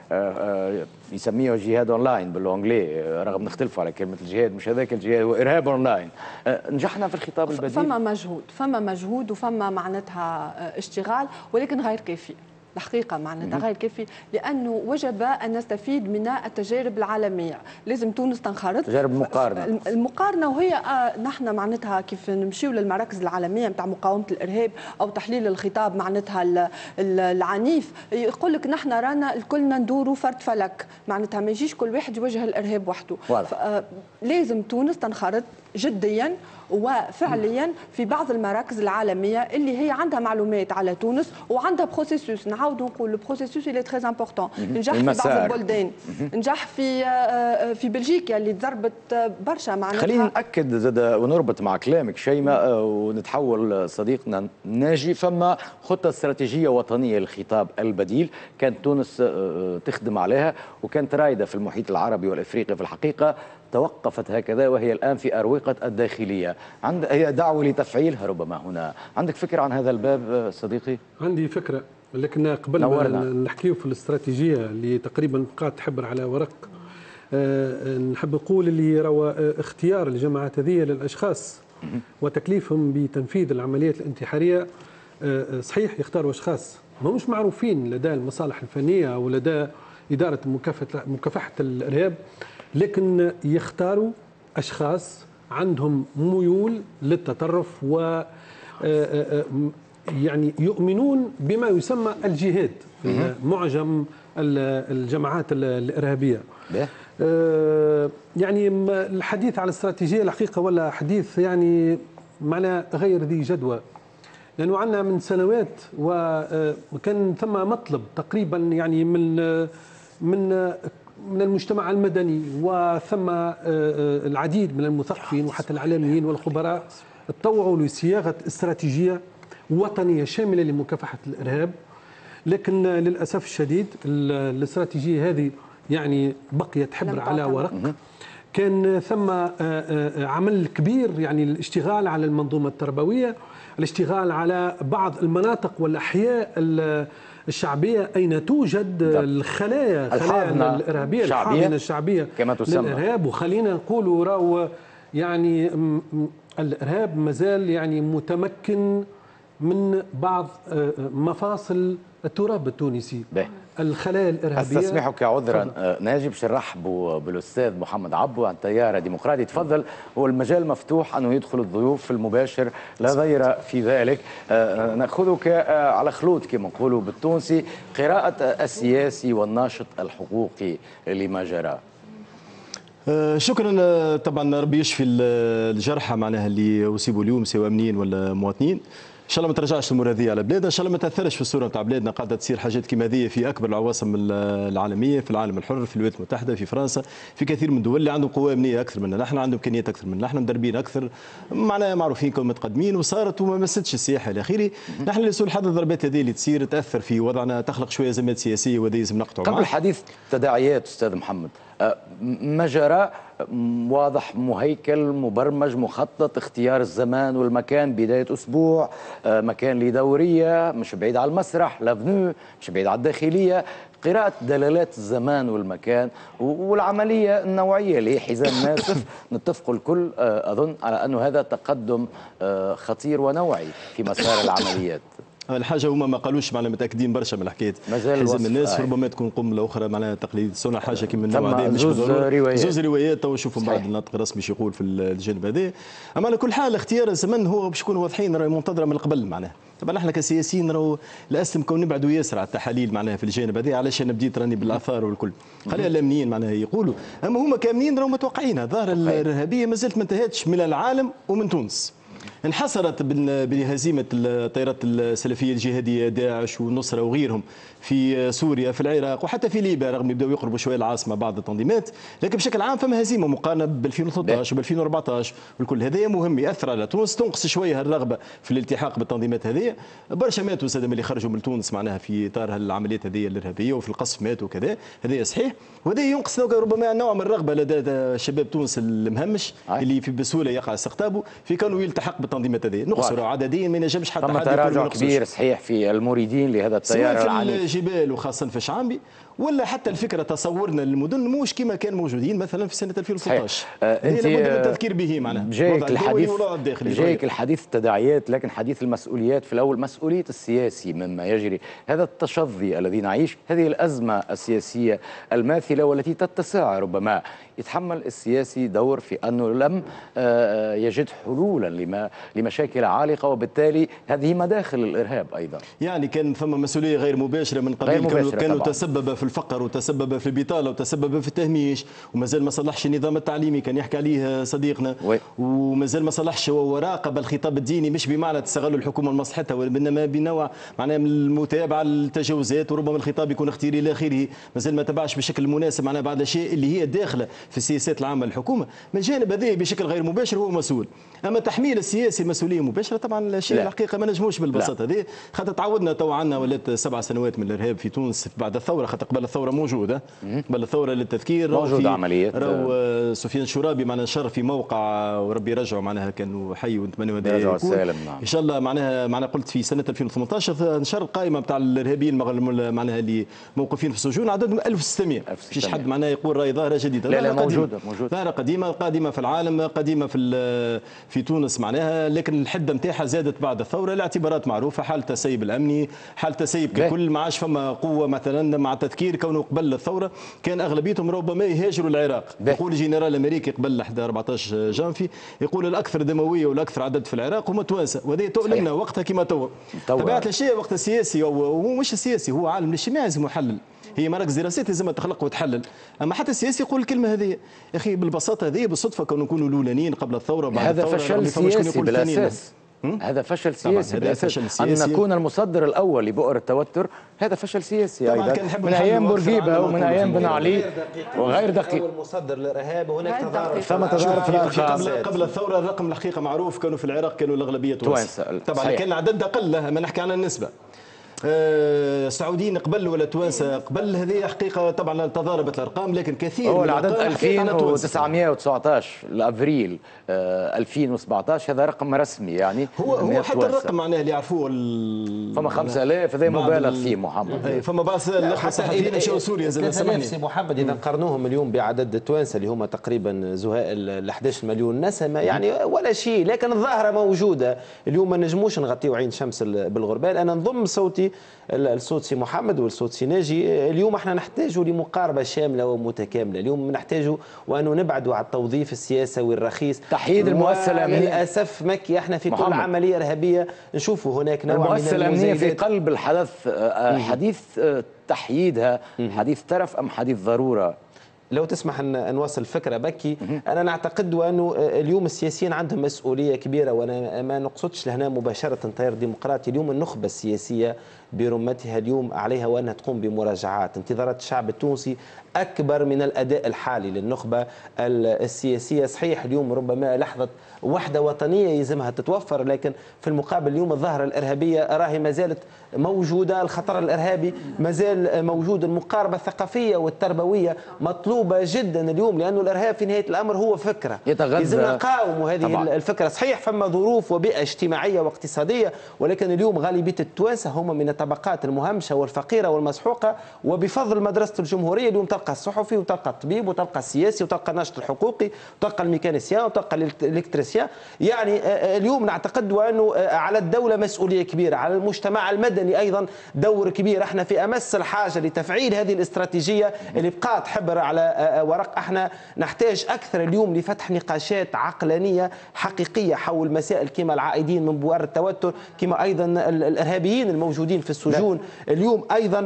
يسميه جهاد اونلاين بالانجلي، رغم نختلفوا على كلمه الجهاد، مش هذاك الجهاد، هو ارهاب اونلاين. نجحنا في الخطاب البديل. فما مجهود، فما مجهود وفما معناتها اشتغال، ولكن غير كافي. الحقيقة معناتها غير كافي، لأنه وجب أن نستفيد من التجارب العالمية. لازم تونس تنخرط تجارب مقارنة المقارنة، وهي آه نحن معناتها كيف نمشيو للمراكز العالمية نتاع مقاومة الإرهاب أو تحليل الخطاب معناتها العنيف، يقول لك نحن رانا الكلنا ندوروا فرد فلك، معناتها ما يجيش كل واحد يواجه الإرهاب وحده. آه لازم تونس تنخرط جديا وفعليا في بعض المراكز العالميه اللي هي عندها معلومات على تونس وعندها بروسيسوس. نعاودوا نقولوا البروسيسوس اللي تري امبورطون. نجح في بعض البلدان، نجح في في بلجيكا اللي تضربت برشا معناتها. خلينا ناكد زاد ونربط مع كلامك شيماء ونتحول صديقنا ناجي. فما خطه استراتيجيه وطنيه للخطاب البديل كانت تونس تخدم عليها وكانت رايده في المحيط العربي والافريقي. في الحقيقه توقفت هكذا وهي الآن في أروقة الداخلية. عند هي دعوة لتفعيلها ربما هنا. عندك فكرة عن هذا الباب صديقي؟ عندي فكرة، لكن قبل ما نحكيه في الاستراتيجية اللي تقريبا بقات تحبر على ورق، أه نحب نقول اللي روى اختيار الجماعات هذه للأشخاص وتكليفهم بتنفيذ العمليات الانتحارية. أه صحيح يختاروا أشخاص ما مش معروفين لدى المصالح الفنية أو لدى إدارة مكافحة مكافحة الإرهاب، لكن يختاروا أشخاص عندهم ميول للتطرف و يعني يؤمنون بما يسمى الجهاد في معجم الجماعات الإرهابية. يعني الحديث على الاستراتيجية الحقيقة ولا حديث يعني معناه غير ذي جدوى، لأنه عندنا من سنوات وكان ثم مطلب تقريبا يعني من من من المجتمع المدني وثم العديد من المثقفين وحتى الإعلاميين والخبراء تطوعوا لصياغة استراتيجية وطنية شاملة لمكافحة الإرهاب. لكن للأسف الشديد الاستراتيجية هذه يعني بقيت حبر على ورق. كان ثم عمل كبير يعني الاشتغال على المنظومة التربوية، الاشتغال على بعض المناطق والأحياء الشعبية أين توجد الخلايا خلايا الإرهابية الحاضنة الشعبية كما تسمى للإرهاب. وخلينا نقولوا راهو يعني الإرهاب مازال يعني متمكن من بعض مفاصل التراب التونسي. به. الخلايا الإرهابية. استسمحك عذرا ناجي باش نرحبوا بالاستاذ محمد عبو عن تيار ديمقراطي. تفضل، هو المجال مفتوح انه يدخل الضيوف في المباشر، لا ضير في ذلك. ناخذك على خلود كما نقولوا بالتونسي، قراءة السياسي والناشط الحقوقي لما جرى. شكرا. طبعا ربي يشفي الجرحى معناها اللي اصيبوا اليوم سواء امنيين ولا مواطنين. ان شاء الله ما ترجعش الامور هذه على بلادنا، ان شاء الله ما تاثرش في الصوره نتاع بلادنا. قاعده تصير حاجات كيما هذه في اكبر العواصم العالميه، في العالم الحر، في الولايات المتحده، في فرنسا، في كثير من الدول اللي عندهم قوه امنيه اكثر منا، نحن عندهم امكانيات اكثر منا، نحن مدربين اكثر، معناها معروفين كون متقدمين، وصارت وما مستش السياحه الى اخره. نحن اللي سوء الحظ الضربات هذه اللي تصير تاثر في وضعنا، تخلق شويه ازمات سياسيه وهذه لازم نقطعوا. قبل الحديث تداعيات استاذ محمد، ما جرى واضح، مهيكل، مبرمج، مخطط، اختيار الزمان والمكان، بداية أسبوع، مكان لدورية مش بعيد على المسرح، لافنو مش بعيد على الداخلية، قراءة دلالات الزمان والمكان والعملية النوعية اللي هي حزام ناسف. نتفقوا الكل أظن على أنه هذا تقدم خطير ونوعي في مسار العمليات. الحاجه هما ما قالوش معنا متاكدين برشا من الحكايه حزام الناس، ربما تكون قمله اخرى معناها تقليد صنع حاجه كيما النوع هذا. مش زوز روايات زوز روايات تو نشوفوا من بعد الناطق الرسمي شو يقول في الجانب هذا. اما على كل حال اختيار الزمن هو باش يكونوا واضحين، راهي منتظره من قبل معناها. طبعا احنا كسياسيين راهو الاسلم كون نبعدوا ياسر على التحاليل معناها في الجانب هذا. علاش انا بديت راني بالاثار والكل، خليها الامنيين معناها يقولوا، اما هما كامنين راهو متوقعينها. الظاهره الارهابيه ما زالت ما انتهتش من العالم ومن تونس. انحصرت بهزيمه الطيارات السلفيه الجهاديه داعش والنصره وغيرهم في سوريا، في العراق، وحتى في ليبيا، رغم يبداوا يقربوا شويه العاصمه بعض التنظيمات، لكن بشكل عام فما هزيمه مقارنه ب ألفين وثلاثة عشر وب ألفين وأربعة عشر والكل. هذايا مهم ياثر على تونس، تنقص شويه الرغبه في الالتحاق بالتنظيمات هذه. برشا ماتوا سادة اللي خرجوا من تونس معناها في اطار العمليات هذه الارهابيه، وفي القصف ماتوا كذا، هذا صحيح. وهذا ينقص ربما نوع من الرغبه لدى شباب تونس المهمش اللي في بسهوله يقع استقطابه في كانوا يلتحق بالتنظيمات هذه. نقصوا عدديا ما ينجمش حتى حد. ثم تراجع كبير صحيح في المريدين لهذا التيار العنيف في الجبال وخاصه في شعامبي، ولا حتى الفكره تصورنا للمدن مش كما كان موجودين مثلا في سنه ألفين وستة عشر. انت لابد من التذكير به معناها. جايك الحديث جايك الحديث التداعيات، لكن حديث المسؤوليات في الاول، مسؤوليه السياسي مما يجري، هذا التشظي الذي نعيش، هذه الازمه السياسيه الماثله والتي تتسع ربما، يتحمل السياسي دور في انه لم يجد حلولا لما لمشاكل عالقه، وبالتالي هذه مداخل الارهاب ايضا. يعني كان ثم مسؤوليه غير مباشره من قبل، كانوا, كانوا تسبب في الفقر وتسبب في البطاله وتسبب في التهميش، ومازال ما صلحش النظام التعليمي كان يحكي عليه صديقنا، ومازال ما صلحش وراقب الخطاب الديني، مش بمعنى تستغل الحكومه لمصلحتها، وانما بنوع معناها من المتابعه للتجاوزات، وربما الخطاب يكون اختياري الى اخره، مازال ما تبعش بشكل مناسب معناها بعض الاشياء اللي هي داخله في السياسات العامه للحكومه. من الجانب هذا بشكل غير مباشر هو مسؤول، اما تحميل السياسي مسؤوليه مباشره طبعا الشيء الحقيقه ما نجموش بالبساطه هذه، خاطر تعودنا تو عندنا ولات سبع سنوات من الارهاب في تونس بعد الثوره، خاطر قبل الثوره موجوده، قبل الثوره للتذكير موجوده عمليات، راهو سفيان شرابي معناها نشر في موقع وربي يرجعه معناها كانوا حي ونتمنوا هذا يكون سالم ان شاء الله. معناها معناها قلت في سنه ألفين وثمانية عشر نشر القائمه نتاع الارهابيين معناها اللي موقوفين في السجون عددهم ألف وستمائة، فيش حد معناها يقول راهي ظاهره جديده، لا لا موجوده موجوده ظاهره قديمه قادمه في العالم، قديمه في في تونس معناها، لكن الحده نتاعها زادت بعد الثوره لاعتبارات معروفه، حال التسيب الامني، حال التسيب ككل، ما عادش فما قوه مثلا مع تذكير كونه قبل الثوره كان اغلبيتهم ربما يهاجروا العراق. يقول جنرال امريكي قبل أربعطاش جانفي يقول الاكثر دمويه والاكثر عدد في العراق هم توانسه، وهذه تؤلمنا وقتها كما توا. طبيعه الشيء وقت السياسي ومش السياسي هو عالم الاجتماع لازم يحلل، هي مراكز دراسات لازم تخلق وتحلل، اما حتى السياسي يقول الكلمه هذه يا اخي بالبساطه هذه بالصدفه كانوا نكونوا الاولانيين قبل الثوره وبعد هذا الثوره. فشل سياسي بالاساس، هذا فشل سياسي بالاساس، ان نكون المصدر الاول لبؤر التوتر هذا فشل سياسي ايضا من ايام بورقيبه ومن ايام بن علي وغير دقيق. هو المصدر للارهاب وهناك تضارب، ثم تضارب في الارقام. قبل, قبل الثوره الرقم الحقيقه معروف، كانوا في العراق كانوا الاغلبيه توانسه طبعا، كان العدد اقل ما نحكي عن النسبه. السعوديين قبل ولا توانسه قبل، هذه حقيقه طبعا تضاربت الارقام، لكن كثير هو العدد ألفين وتسعمائة وتسعة عشر لافريل ألفين وسبعة عشر، هذا رقم رسمي يعني. هو هو حتى الرقم معناه اللي يعرفوه فما خمسة آلاف هذا مبالغ فيه محمد. فما بعض الصحفيين مشاو سوريا زي ما سمعني سي محمد، اذا نقارنوهم اليوم بعدد التوانسه اللي هم تقريبا زهاء ال أحد عشر مليون نسمه يعني ولا شيء، لكن الظاهره موجوده اليوم، ما نجموش نغطيو عين شمس بالغربال. انا نضم صوتي الصوت سي محمد والصوت سي ناجي، اليوم احنا نحتاج لمقاربه شامله ومتكامله، اليوم نحتاج وانه نبعدوا على التوظيف السياسوي الرخيص، تحييد المؤسسه الامنيه. للاسف مكي احنا في محمد. كل عمليه ارهابيه نشوفوا هناك نوع من المؤسسه الامنيه في قلب الحدث، حديث تحييدها حديث ترف ام حديث ضروره؟ لو تسمح ان نواصل فكره بكي، انا نعتقد وانه اليوم السياسيين عندهم مسؤوليه كبيره، وانا ما نقصدش لهنا مباشره تيار ديمقراطي، اليوم النخبه السياسيه برمتها اليوم عليها وانها تقوم بمراجعات. انتظارات الشعب التونسي اكبر من الاداء الحالي للنخبه السياسيه، صحيح اليوم ربما لحظه وحده وطنيه يلزمها تتوفر، لكن في المقابل اليوم الظاهره الارهابيه راهي ما زالت موجوده، الخطر الارهابي ما زال موجود، المقاربه الثقافيه والتربويه مطلوبه جدا اليوم، لانه الارهاب في نهايه الامر هو فكره يتغذى، لازم نقاوم هذه طبعا. الفكره صحيح فما ظروف وبيئه اجتماعيه واقتصاديه، ولكن اليوم غالبيه التوانسه هم من الطبقات المهمشه والفقيره والمسحوقه، وبفضل مدرسه الجمهوريه اليوم تلقى الصحفي وتلقى الطبيب وتلقى السياسي وتلقى الناشط الحقوقي وتلقى الميكانيسيان وتلقى الالكتريسيان. يعني اليوم نعتقد وانه على الدوله مسؤوليه كبيره، على المجتمع المدني ايضا دور كبير، احنا في امس الحاجه لتفعيل هذه الاستراتيجيه اللي بقات حبر على ورق. احنا نحتاج اكثر اليوم لفتح نقاشات عقلانيه حقيقيه حول مسائل كما العائدين من بؤر التوتر، كما ايضا الارهابيين الموجودين في السجون، اليوم ايضا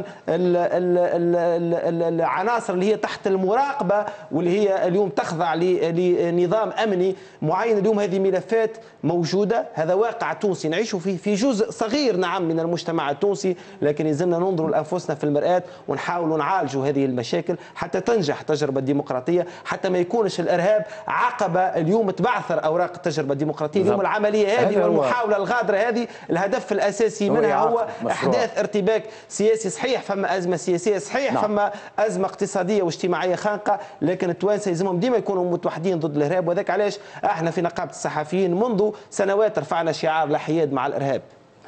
العناصر اللي هي تحت المراقبه واللي هي اليوم تخضع لنظام امني معين. اليوم هذه ملفات موجوده، هذا واقع تونسي نعيشه فيه في جزء صغير نعم من المجتمع التونسي، لكن يلزمنا ننظروا لانفسنا في المرآة ونحاولوا نعالجوا هذه المشاكل حتى تنجح التجربه الديمقراطيه، حتى ما يكونش الارهاب عقبه اليوم تبعثر اوراق التجربه الديمقراطيه. اليوم العمليه هذه والمحاوله الغادره هذه الهدف الاساسي منها هو احداث ارتباك سياسي. صحيح فما ازمه سياسيه، صحيح نعم. فما ازمه اقتصاديه واجتماعيه خانقه، لكن التوانسه يلزمهم ديما يكونوا متوحدين ضد الارهاب، وذاك علاش احنا في نقابه الصحفيين منذ سنوات رفعنا شعار لا حياد مع الارهاب.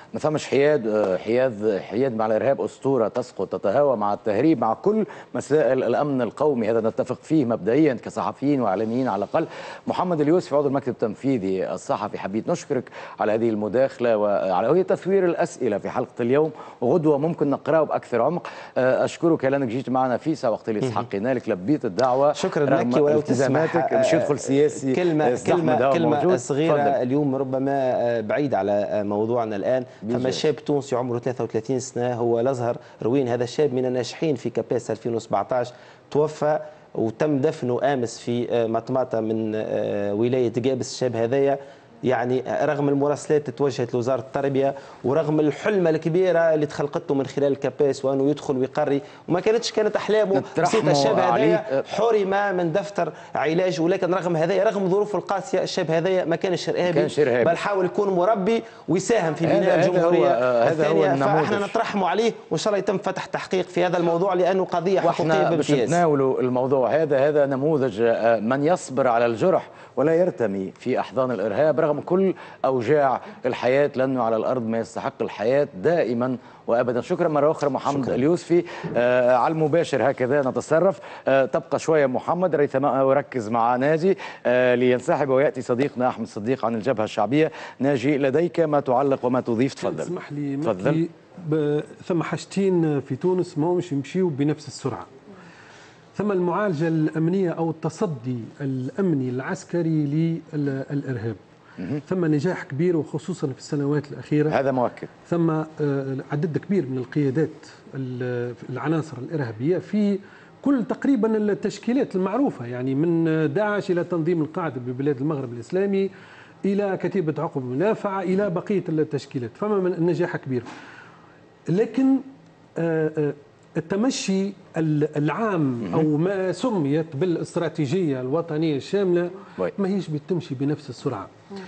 ما ثمش حياد حياد حياد مع الارهاب، اسطوره تسقط تتهاوى مع التهريب، مع كل مسائل الامن القومي، هذا نتفق فيه مبدئيا كصحفيين واعلاميين على الاقل. محمد اليوسفي عضو المكتب التنفيذي الصحفي، حبيت نشكرك على هذه المداخله وعلى هي تثوير الاسئله في حلقه اليوم، وغدوه ممكن نقراه باكثر عمق. اشكرك لانك جيت معنا في وقت اللي استحقينا لك، لبيت الدعوه. شكرا لك. ولو التزاماتك مش يدخل سياسي كلمه كلمه كلمه صغيره فضل. اليوم ربما بعيد على موضوعنا الان. ثم شاب تونسي عمره ثلاثة وثلاثين سنه، هو الازهر روين، هذا الشاب من الناجحين في كاباس ألفين وسبعطاش، توفى وتم دفنه امس في مطماطه من ولايه قابس. الشاب هذايا يعني رغم المراسلات اللي توجهت لوزاره التربيه ورغم الحلمه الكبيره اللي تخلقته من خلال الكاباس وانه يدخل ويقري، وما كانتش كانت احلامه بسيطه، الشاب هذايا حرم من دفتر علاج، ولكن رغم هذايا رغم ظروفه القاسيه الشاب هذايا ما كانش ارهابي، بل حاول يكون مربي ويساهم في بناء الجمهوريه الثانيه. فاحنا نترحموا عليه وان شاء الله يتم فتح تحقيق في هذا الموضوع لانه قضيه حقوقيه بامتياز. باش نتناولوا الموضوع هذا، هذا نموذج من يصبر على الجرح ولا يرتمي في احضان الارهاب رغم كل اوجاع الحياه، لانه على الارض ما يستحق الحياه دائما وابدا. شكرا مره اخرى محمد شكرا. اليوسفي. آه على المباشر هكذا نتصرف. آه تبقى شويه محمد ريثما وركز مع ناجي آه لينسحب وياتي صديقنا احمد صديق عن الجبهه الشعبيه. ناجي لديك ما تعلق وما تضيف، تفضل. اسمح لي تفضل. ثم حاجتين في تونس ما همش يمشيوا بنفس السرعه. ثم المعالجه الامنيه او التصدي الامني العسكري للارهاب. ثم نجاح كبير وخصوصا في السنوات الاخيره، هذا مؤكد. ثم عدد كبير من القيادات العناصر الارهابيه في كل تقريبا التشكيلات المعروفه، يعني من داعش الى تنظيم القاعده ببلاد المغرب الاسلامي الى كتيبه عقب المنافعه الى بقيه التشكيلات، فما من نجاح كبير. لكن التمشي العام او ما سميت بالاستراتيجيه الوطنيه الشامله ما هيش بتمشي بنفس السرعه.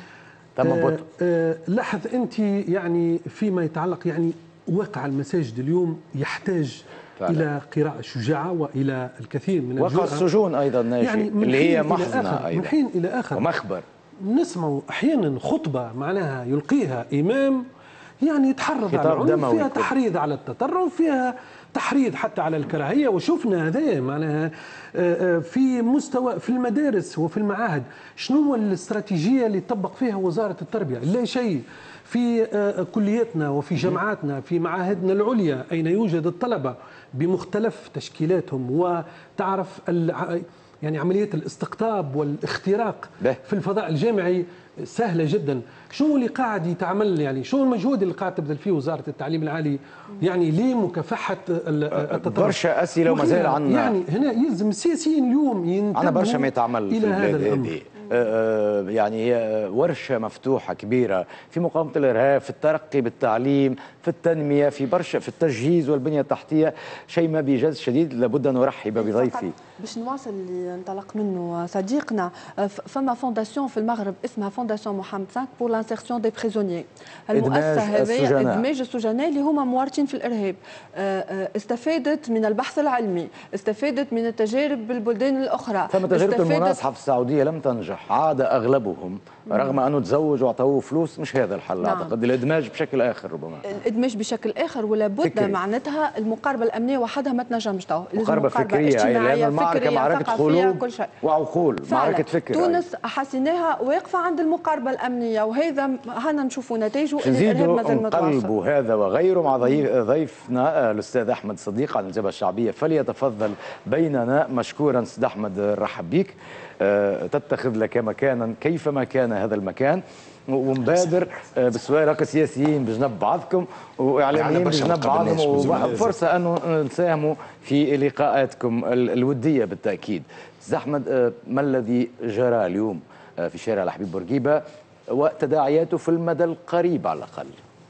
آه آه لاحظ انت يعني فيما يتعلق يعني واقع المساجد اليوم يحتاج فعلا الى قراءه شجاعه والى الكثير من واقع السجون ايضا ناجي، يعني اللي هي محزنه ايضا من حين الى اخر ومخبر. نسمع احيانا خطبه معناها يلقيها امام يعني يتحرض على العنف، فيها تحريض على التطرف، فيها تحريض حتى على الكراهيه، وشفنا هذا معناها في مستوى في المدارس وفي المعاهد. شنو هو الاستراتيجيه اللي تطبق فيها وزاره التربيه؟ لا شيء. في كلياتنا وفي جامعاتنا في معاهدنا العليا اين يوجد الطلبه بمختلف تشكيلاتهم، وتعرف يعني عمليات الاستقطاب والاختراق به. في الفضاء الجامعي سهله جدا. شو اللي قاعد يتعمل، يعني شو المجهود اللي قاعد تبذل فيه وزاره التعليم العالي يعني لمكافحه التطرف؟ برشا اسئله وما زال عندنا، يعني هنا يلزم السياسيين اليوم ينتبهوا عندنا برشا ما يتعمل الى هذا الامر. يعني هي ورشه مفتوحه كبيره في مقاومه الارهاب، في الترقي بالتعليم، في التنميه، في برشا في التجهيز والبنيه التحتيه، شيء ما بإيجاز شديد. لابد ان نرحب بضيفي. باش نواصل اللي انطلق منه صديقنا، فما فونداسيون في المغرب اسمها فونداسيون محمد خمسة بور لانسيرسيون دي بريزونيي. المؤسسه هذه ادماج السجناء اللي هما موارتين في الارهاب، استفادت من البحث العلمي، استفادت من التجارب بالبلدان الاخرى. ثم تجربه المناصحه في السعوديه لم تنجح، عاد اغلبهم رغم انه تزوج واعطوه فلوس، مش هذا الحل. نعم. اعتقد الادماج بشكل اخر، ربما الادماج بشكل اخر، ولا بد معناتها المقاربه الامنيه وحدها ما تنجمش. تو مقاربه فكريه، لان المعركه معركه قلوب وعقول، معركه فكر. تونس حسيناها واقفه عند المقاربه الامنيه، وهذا هنا نشوفوا نتائجه. الارهاب مازال متواصل. هذا وغيره مع ضيفنا الاستاذ احمد صديق عن الجبهه الشعبيه، فليتفضل بيننا مشكورا. استاذ احمد رحب بك. تتخذ لك مكانا كيفما كان هذا المكان، ونبادر بالسؤال كسياسيين بجنب بعضكم واعلاميين بجنب بعضهم، وفرصه انه نساهموا في لقاءاتكم الوديه بالتاكيد. استاذ احمد، ما الذي جرى اليوم في شارع الحبيب بورقيبه وتداعياته في المدى القريب على الاقل؟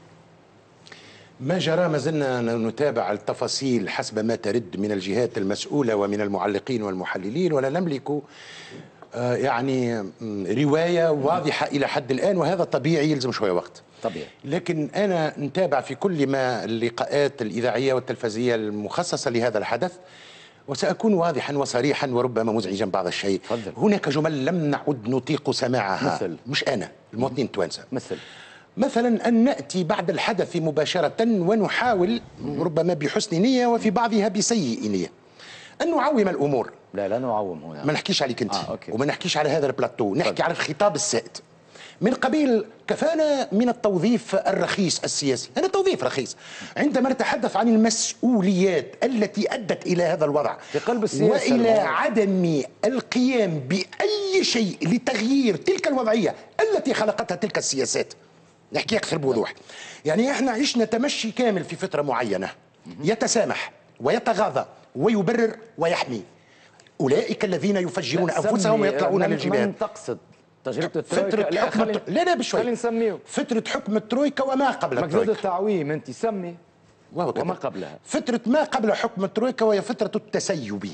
ما جرى ما زلنا نتابع التفاصيل حسب ما ترد من الجهات المسؤولة ومن المعلقين والمحللين، ولا نملك يعني رواية واضحة إلى حد الآن، وهذا طبيعي، يلزم شوية وقت طبيعي. لكن أنا نتابع في كل ما اللقاءات الإذاعية والتلفزية المخصصة لهذا الحدث، وسأكون واضحا وصريحا وربما مزعجا بعض الشيء. فضل. هناك جمل لم نعد نطيق سماعها، مثل. مش أنا، المواطنين التوانسة، مثل مثلا أن نأتي بعد الحدث مباشرة ونحاول ربما بحسن نية وفي بعضها بسيء نية أن نعوم الأمور. لا لا نعوم هنا، ما نحكيش عليك أنت آه، وما نحكيش على هذا البلاتو، نحكي على الخطاب السائد من قبيل كفانا من التوظيف الرخيص السياسي. هذا توظيف رخيص عندما نتحدث عن المسؤوليات التي أدت إلى هذا الوضع في قلب السياسة وإلى الموضوع. عدم القيام بأي شيء لتغيير تلك الوضعية التي خلقتها تلك السياسات. نحكي أكثر بوضوح، يعني احنا عشنا تمشي كامل في فترة معينة يتسامح ويتغاضى ويبرر ويحمي. أولئك الذين يفجرون أنفسهم ويطلعون للجبال. من تقصد تجربة الترويكا؟ فترة لا حكم خلي... التر... لا لا بشوي. خلي نسميه فترة حكم الترويكا وما قبل مجدود الترويكا. التعويم أنت سمي وما وما قبلها. فترة ما قبل حكم الترويكا وهي فترة التسيب،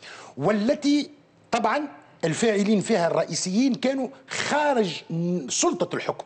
والتي طبعا الفاعلين فيها الرئيسيين كانوا خارج سلطة الحكم،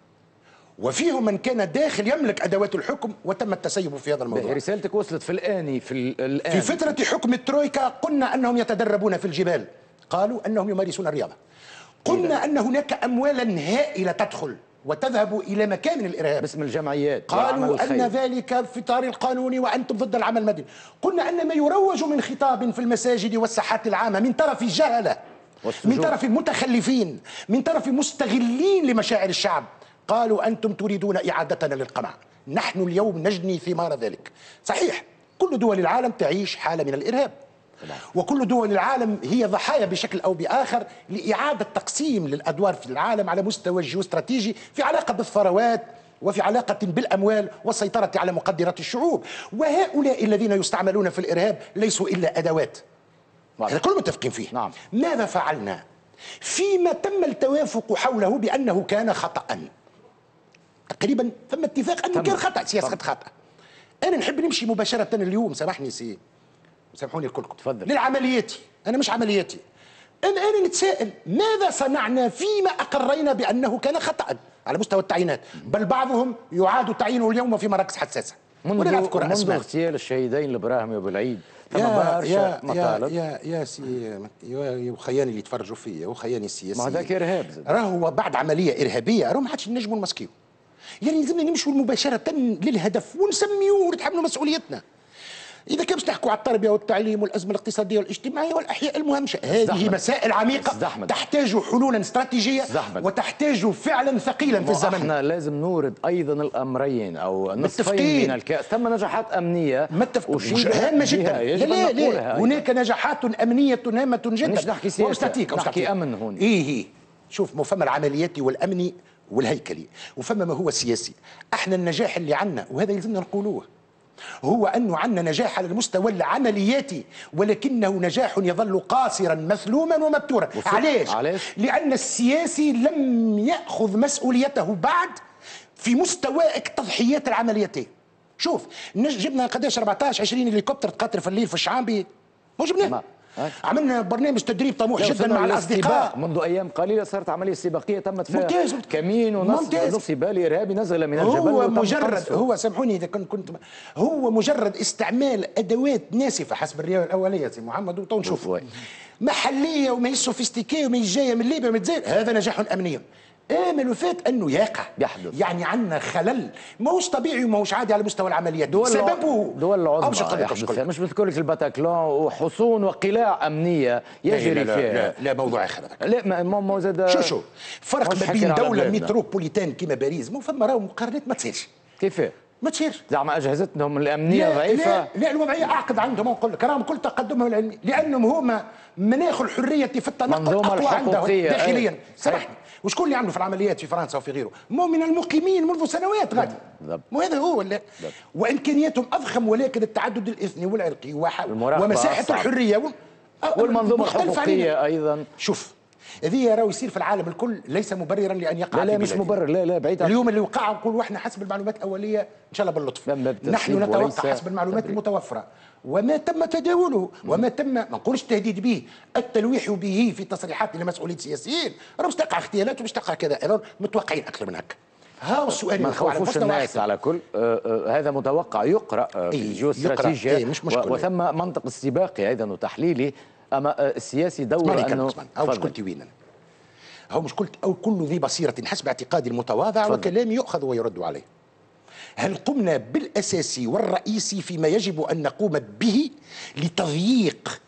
وفيهم من كان داخل يملك أدوات الحكم وتم التسيب في هذا الموضوع. رسالتك وصلت في الآن في الآن في فترة حكم الترويكا قلنا أنهم يتدربون في الجبال، قالوا أنهم يمارسون الرياضة، قلنا أن هناك أموالا هائلة تدخل وتذهب إلى مكامن الإرهاب باسم الجمعيات، قالوا أن ذلك في إطار القانون وأنتم ضد العمل المدني. قلنا أن ما يروج من خطاب في المساجد والساحات العامة من طرف الجهلة، من طرف المتخلفين، من طرف مستغلين لمشاعر الشعب، قالوا أنتم تريدون إعادتنا للقمع. نحن اليوم نجني ثمار ذلك. صحيح كل دول العالم تعيش حالة من الإرهاب، وكل دول العالم هي ضحايا بشكل أو بآخر لإعادة تقسيم للأدوار في العالم على مستوى الجيوستراتيجي في علاقة بالثروات وفي علاقة بالأموال والسيطرة على مقدرات الشعوب. وهؤلاء الذين يستعملون في الإرهاب ليسوا إلا أدوات، هذا كل متفقين فيه. نعم. ماذا فعلنا فيما تم التوافق حوله بأنه كان خطأ؟ تقريبا ثم اتفاق أنه كان خطأ، سياسة خطأ. أنا نحب نمشي مباشرة اليوم، سامحني سي سامحوني الكلكم، تفضل. للعملياتي. أنا مش عملياتي، أنا أنا نتساءل ماذا صنعنا فيما أقرينا بأنه كان خطأ على مستوى التعيينات، بل بعضهم يعاد تعيينه اليوم في مراكز حساسة. منذ منذ اغتيال الشهيدين الابراهيمي وابو العيد ثم برشا مطالب. يا يا سي يا خياني اللي يتفرجوا فيا وخياني السياسي، ما هذاك ارهاب، راهو بعد عمليه ارهابيه راهو ما عادش نجموا نمسكيو. يعني لازمنا نمشوا مباشره للهدف ونسميوه ونتحملوا مسؤوليتنا. إذا كان باش نحكوا على التربية والتعليم والأزمة الاقتصادية والاجتماعية والأحياء المهمشة، هذه مسائل عميقة تحتاج حلولا استراتيجية وتحتاج فعلا ثقيلا في الزمن. احنا لازم نورد أيضا الأمرين أو نصفين من الكأس. ثم نجاحات أمنية هامة جدا. لا لا هناك نجاحات أمنية هامة جدا. مش نحكي سياسة، نحكي أمن هون. إيه شوف، مفهوم العملياتي والأمني والهيكلي وفما ما هو السياسي. احنا النجاح اللي عندنا وهذا يلزمنا نقولوه هو أنه عندنا نجاح على المستوى العملياتي، ولكنه نجاح يظل قاصرا مثلوما ومبتورا. علاش؟ علاش؟ لأن السياسي لم يأخذ مسؤوليته بعد في مستوى التضحيات العملياتية. شوف جبنا قداش أربعطاش عشرين هليكوبتر تقاتل في الليل في الشعابي، مو جبناه. عملنا برنامج تدريب طموح جدا مع الاصدقاء. منذ ايام قليله صارت عمليه استباقيه تمت فيها ممتاز. كمين ونصب ارهابي نزل من الجبل. هو مجرد هو سامحوني اذا كنت كنت هو مجرد استعمال ادوات ناسفه حسب الروايه الاوليه سي محمد وتو نشوف محليه وما سوفيستيكيه وما جايه من ليبيا ومن الجزائر. هذا نجاح امني. امل وفات انه يقع يحدث. يعني عندنا خلل ماهوش طبيعي وماهوش عادي على مستوى العمليات. دول سببه دول العظمى يحدث، مش بذكر لك الباتاكلون وحصون وقلاع امنيه يجري لا لا فيها. لا, لا موضوع اخر. لا ما ما زاد شو شو فرق ما بين دوله متروبوليتان كيما باريس مو فما راهو مقارنات ما تصيرش. كيفاه؟ ما تصيرش. زعما اجهزتهم الامنيه لا ضعيفه. لا, لا الوضعيه اعقد عندهم نقول لك راهم كل تقدمهم العلمي لانهم هما مناخ الحريه في التنقل اقوى عندهم داخليا. سامحني وشكون اللي عملوا في العمليات في فرنسا وفي غيره؟ مو من المقيمين منذ سنوات غادي. مو هذا هو ولا وامكانياتهم اضخم، ولكن التعدد الاثني والعرقي ومساحه الحريه و... والمنظومه الحقوقيه ايضا. شوف هذه راهو يصير في العالم الكل ليس مبررا لان يقع. لا لا مش مبرر. لا لا بعيد. اليوم اللي وقع نقولوا احنا حسب المعلومات الاوليه ان شاء الله باللطف نحن نتوقع حسب المعلومات تبريد. المتوفره وما تم تداوله وما تم ما نقولش التهديد به، التلويح به في تصريحات لمسؤولين سياسيين راهو باش تقع اغتيالات وباش تقع كذا، متوقعين اكثر من هكا. ها السؤال ما نخوفوش الناس على كل آه آه هذا متوقع يقرا آه في الجيوستراتيجيا إيه مش مشكلة. وثم منطق استباقي ايضا وتحليلي. اما آه السياسي دور انه او مش كنت وين هو مش قلت أو كل ذي بصيرة حسب اعتقادي المتواضع فضل. وكلامي يؤخذ ويرد عليه. هل قمنا بالأساسي والرئيسي فيما يجب أن نقوم به لتضييق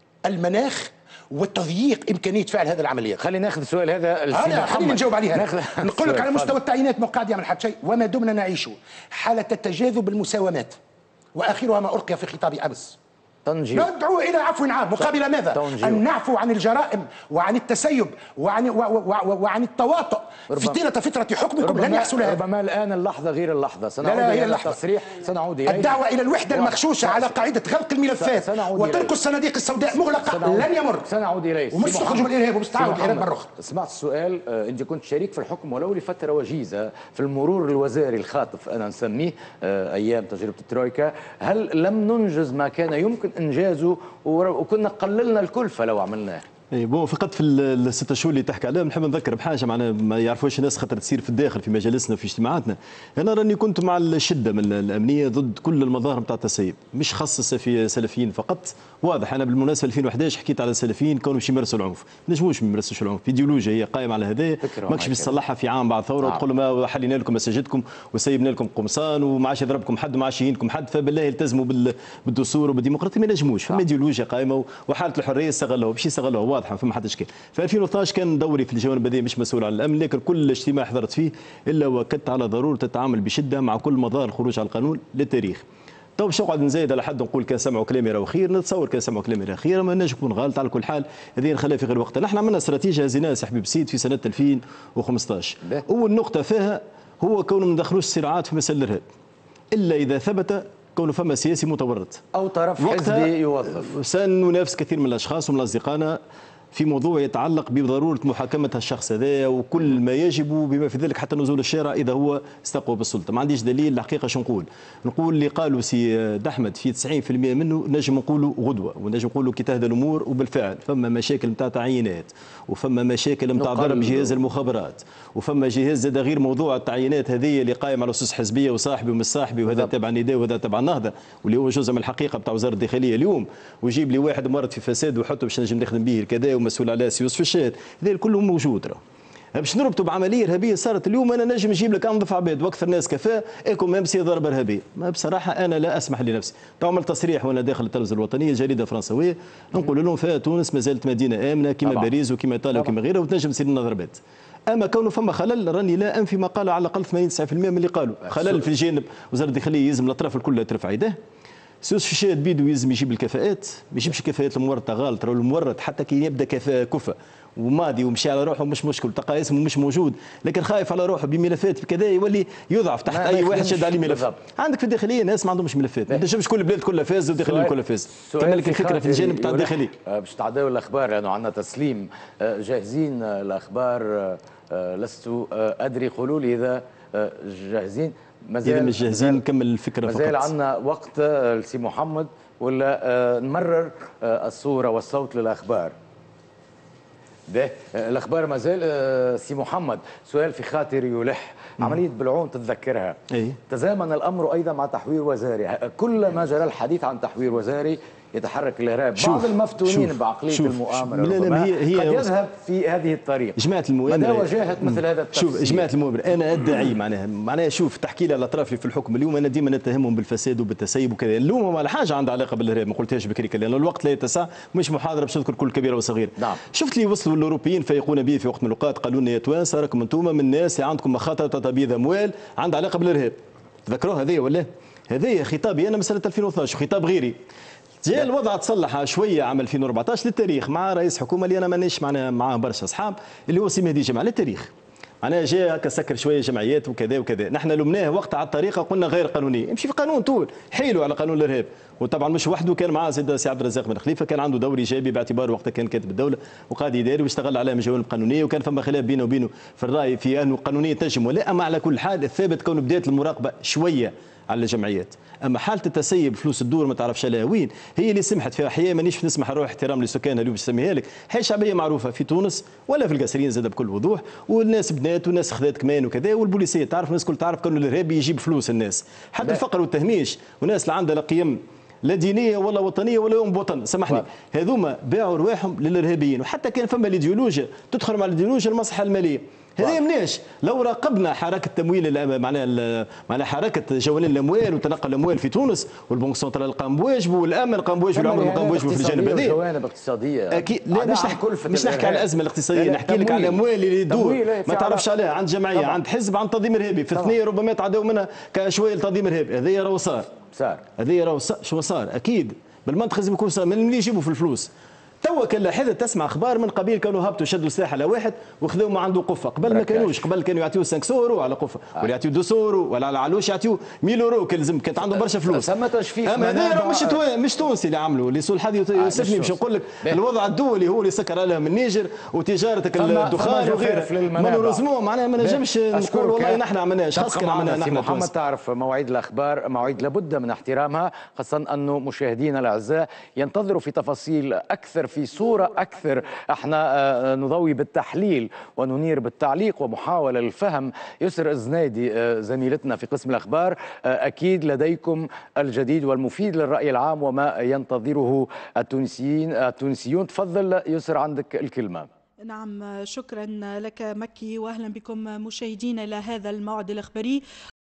المناخ وتضييق إمكانية فعل هذه العمليات؟ خلينا ناخذ السؤال هذا. أنا خلينا نجاوب عليها. نقول لك على مستوى التعيينات ما قاعد يعمل حتى شيء، وما دمنا نعيش حالة تجاذب المساومات، وآخرها ما ألقي في خطاب أمس. تنجيب. ندعو الى عفو عام مقابل ماذا؟ تنجيب. ان نعفو عن الجرائم وعن التسيب وعن و و و وعن التواطؤ في طيله فتره حكمكم. لن يحصل هذا. ربما الان اللحظه غير اللحظه. سنعود لا لا الى التصريح. سنعود اليه. الدعوه الى الوحده المغشوشه على قاعده غلق الملفات وترك الصناديق السوداء مغلقه لن يمر. سنعود اليه. ومش تخرج من الارهاب ومستعود الارهاب مره اخرى. سمعت السؤال. انت كنت شريك في الحكم ولو لفتره وجيزه في المرور الوزاري الخاطف انا نسميه ايام تجربه الترويكا. هل لم ننجز ما كان يمكن انجازه وكنا قللنا الكلفه لو عملناه؟ اي بون فقط في الست شهور اللي تحكي عليهم نحب نذكر بحاجه معنا ما يعرفوش الناس خاطر تصير في الداخل في مجالسنا في اجتماعاتنا. انا راني كنت مع الشده من الامنيه ضد كل المظاهر نتاع التسيب، مش خاصه في سلفيين فقط. واضح انا بالمناسبه ألفين وأحد عشر حكيت على السلفيين كانوا باش يمارسوا العنف، ما نجموش ما يمارسوش العنف، ايديولوجيا هي قائمه على هذا، ماكش باش تصلحها في عام بعد ثوره وتقول ما حلينا لكم مساجدكم وسيبنا لكم قمصان وما عادش يضربكم حد وما عادش يهينكم حد، فبالله التزموا بالدستور وبالديمقراطيه. ما نجموش، فما ايديولوجيا قائمه وحاله الحريه استغلوها باش يستغلوها واضحه، فما حد اشكال. في ألفين واثناش كان دوري في الجوانب هذه مش مسؤول عن الامن، لكن كل اجتماع حضرت فيه الا واكدت على ضروره التعامل بشده مع كل مظاهر الخروج على القانون للتاريخ. تو باش نقعد نزايد على حد نقول كان سمعوا كلامي راه خير، نتصور كان سمعوا كلامي راه خير، ما نجم نكون غلط. على كل حال هذه نخليها في غير وقتها. نحن عملنا استراتيجيه هزيناها سي حبيب سيد في سنه ألفين وخمسطاش. اول نقطه فيها هو كونه ما ندخلوش صراعات في مسائل الارهاب الا اذا ثبت كونه فما سياسي متورط او طرف حزبي يوظف. سننافس كثير من الاشخاص ومن اصدقائنا في موضوع يتعلق بضروره محاكمه الشخص هذا وكل ما يجب بما في ذلك حتى نزول الشارع اذا هو استقوى بالسلطه. ما عنديش دليل الحقيقه شو نقول. نقول اللي قالوا سي دحمد في تسعين بالمئة منه نجم نقولوا غدوه ونجم نقولوا كي تهدى الامور، وبالفعل فما مشاكل نتاع تعيينات وفما مشاكل نتاع ضرب جهاز المخابرات وفما جهاز زاد غير موضوع التعيينات هذه اللي قائم على اسس حزبيه وصاحبي ومش صاحبي وهذا تبع النداء وهذا تبع النهضه واللي هو جزء من الحقيقه بتاع وزاره الداخليه اليوم، ويجيب لي واحد مرض في فساد ويحطه باش نجم نخدم به كذا ومسؤول على سيوس في الشات، هذا كله موجود. راه باش نربطوا بعمليه ارهابيه صارت اليوم انا نجم نجيب لك انظف عباد واكثر ناس كفاء اكو مامسي ضربه ارهابيه، ما بصراحه انا لا اسمح لنفسي. تعمل تصريح وانا داخل التلفزه الوطنيه الجريده الفرنسويه نقول لهم فيها تونس ما زالت مدينه امنه كما باريس وكما ايطاليا وكما غيرها وتنجم تصير لنا ضربات. اما كونه فما خلل راني لا انفي ما قال على الاقل ثمانين تسعين بالمئة من اللي قالوا. خلل في الجانب وزاره الداخليه يلزم الاطراف الكل ترفع يديه. سوس في الشاد بيدو يلزم يجيب الكفاءات، ما يجيبش الكفاءات المورط غلط، راه المورط حتى كي يبدا كفاءه كفى وماضي ومشي على روحه مش مشكل، تلقى اسمه مش موجود، لكن خايف على روحه بملفات بكذا يولي يضعف تحت اي واحد شاد عليه ملف. عندك في الداخليه ناس ما عندهمش ملفات، ما تنجمش كل البلاد كلها فاز والداخليه كلها فاز. تعمل لك الفكره في الجانب تاع الداخليه. باش تعداو الاخبار لانه عندنا تسليم جاهزين الاخبار، لست ادري قولوا لي اذا جاهزين. مازال إذا مش جاهزين نكمل الفكره فقط. مازال عندنا وقت لسي محمد ولا نمرر الصوره والصوت للاخبار؟ ده الاخبار مازال سي محمد. سؤال في خاطري يلح، عمليه بلعون تتذكرها. أي. تزامن الامر ايضا مع تحوير وزاري، كلما جرى الحديث عن تحوير وزاري يتحرك الارهاب. بعض المفتونين شوف بعقليه شوف المؤامره لا لا هي هي قد يذهب في هذه الطريق. جماعه المؤامره مدى وجاهه مثل هذا التفسير؟ شوف جماعه المؤامره انا ادعي معناها معناها شوف تحكي لي على الاطراف اللي في الحكم اليوم انا ديما نتهمهم بالفساد وبالتسيب وكذا، نلومهم على حاجه عندها علاقه بالارهاب ما قلتهاش بكري لان الوقت لا يتسع، مش محاضره باش نذكر كل كبيره وصغيره. نعم. شفت لي وصلوا الاوروبيين فيقون به في وقت من الاوقات قالوا لنا يا توانسه راكم انتم من الناس اللي عندكم مخاطر تبييض اموال عندها علاقه بالارهاب. تذكروها هذه ولا؟ هذه خطابي انا من سنه ألفين واثناش وخطاب غيري. جاء الوضع تصلح شويه عام ألفين وأربعطاش للتاريخ مع رئيس حكومه اللي انا مانيش معنا معاه برشا اصحاب اللي هو سي مهدي جمعه للتاريخ. معناها جاء هكا سكر شويه جمعيات وكذا وكذا، نحن لمناه وقتها على الطريقه قلنا غير قانونيه، يمشي في قانون طول حيلوا على قانون الارهاب، وطبعا مش وحده كان معاه زيد سي عبد الرزاق بن خليفه كان عنده دور ايجابي باعتباره وقتها كان كاتب الدوله وقاضي اداري واشتغل عليها من جوانب قانونيه وكان فما خلاف بينه وبينه في الراي في انه قانونيه تنجم ولا، اما على كل حال الثابت كونه بدات المراقبه شويه على الجمعيات. اما حاله التسيب فلوس الدور ما تعرفش عليها وين هي اللي سمحت فيها حياه مانيش نسمح نروح احترام لسكانها اليوم نسميها لك، حياه شعبيه معروفه في تونس ولا في القصرين زاد بكل وضوح، والناس بنات والناس خذات كمان وكذا، والبوليسيه تعرف الناس الكل تعرف كانوا الارهاب يجيب فلوس الناس، حتى الفقر والتهميش والناس اللي عندها لا قيم لا دينيه ولا وطنيه ولا يوم بوطن، سامحني، هذوما باعوا رواحهم للارهابيين، وحتى كان فما الايديولوجيا تدخل مع الايديولوجيا المصلحه الماليه. هذا مناش لو راقبنا حركه تمويل معناها معناها حركه جولان الاموال وتنقل الاموال في تونس، والبنك سنترال قام بواجبه، والامن قام بواجبه، والعمل قام بواجبه في الجانب هذا. جوانب اقتصاديه اكيد، لا مش نحكي مش نحكي على الازمه الاقتصاديه، نحكي لك على الاموال اللي يدور ما تعرفش عليها عند جمعيه طبعا. عند حزب، عند تنظيم ارهابي، في اثنين ربما تعدوا منها كشويه لتنظيم ارهابي. هذايا راهو صار صار هذايا راهو شو صار اكيد بالمنطق لازم يكون صار من اللي يجيبوا في الفلوس. توا كان لاحظت تسمع اخبار من قبيل كانوا هبطوا شدوا سلاح على واحد وخذوا ما عنده قفه، قبل ما كانوش، قبل كانوا يعطيوه خمسمائة اورو على قفه ولا يعطيوه مئتين اورو ولا على علوش يعطيوه مئة اورو، كان لازم كانت عنده برشا فلوس. ثم تجفيف. اما هذا مش تو... مش تونسي اللي عملوا، اللي سوء الحظ يوسفني باش نقول لك الوضع الدولي هو اللي سكر عليهم النيجر وتجاره الدخان وغيره. مالوريزمون معناها ما نجمش نقول والله نحن عملناش، خاص كان عملناها نحن. محمد تعرف مواعيد الاخبار مواعيد لابد من احترامها، خاصه انه مشاهدينا الاعزاء ينتظروا في تفاصيل اكثر، في صوره أكثر. احنا نضوي بالتحليل وننير بالتعليق ومحاولة للفهم. يسر الزنيدي زميلتنا في قسم الأخبار، أكيد لديكم الجديد والمفيد للرأي العام وما ينتظره التونسيين التونسيون. تفضل يسر، عندك الكلمة. نعم، شكرا لك مكي، واهلا بكم مشاهدينا الى هذا الموعد الاخباري.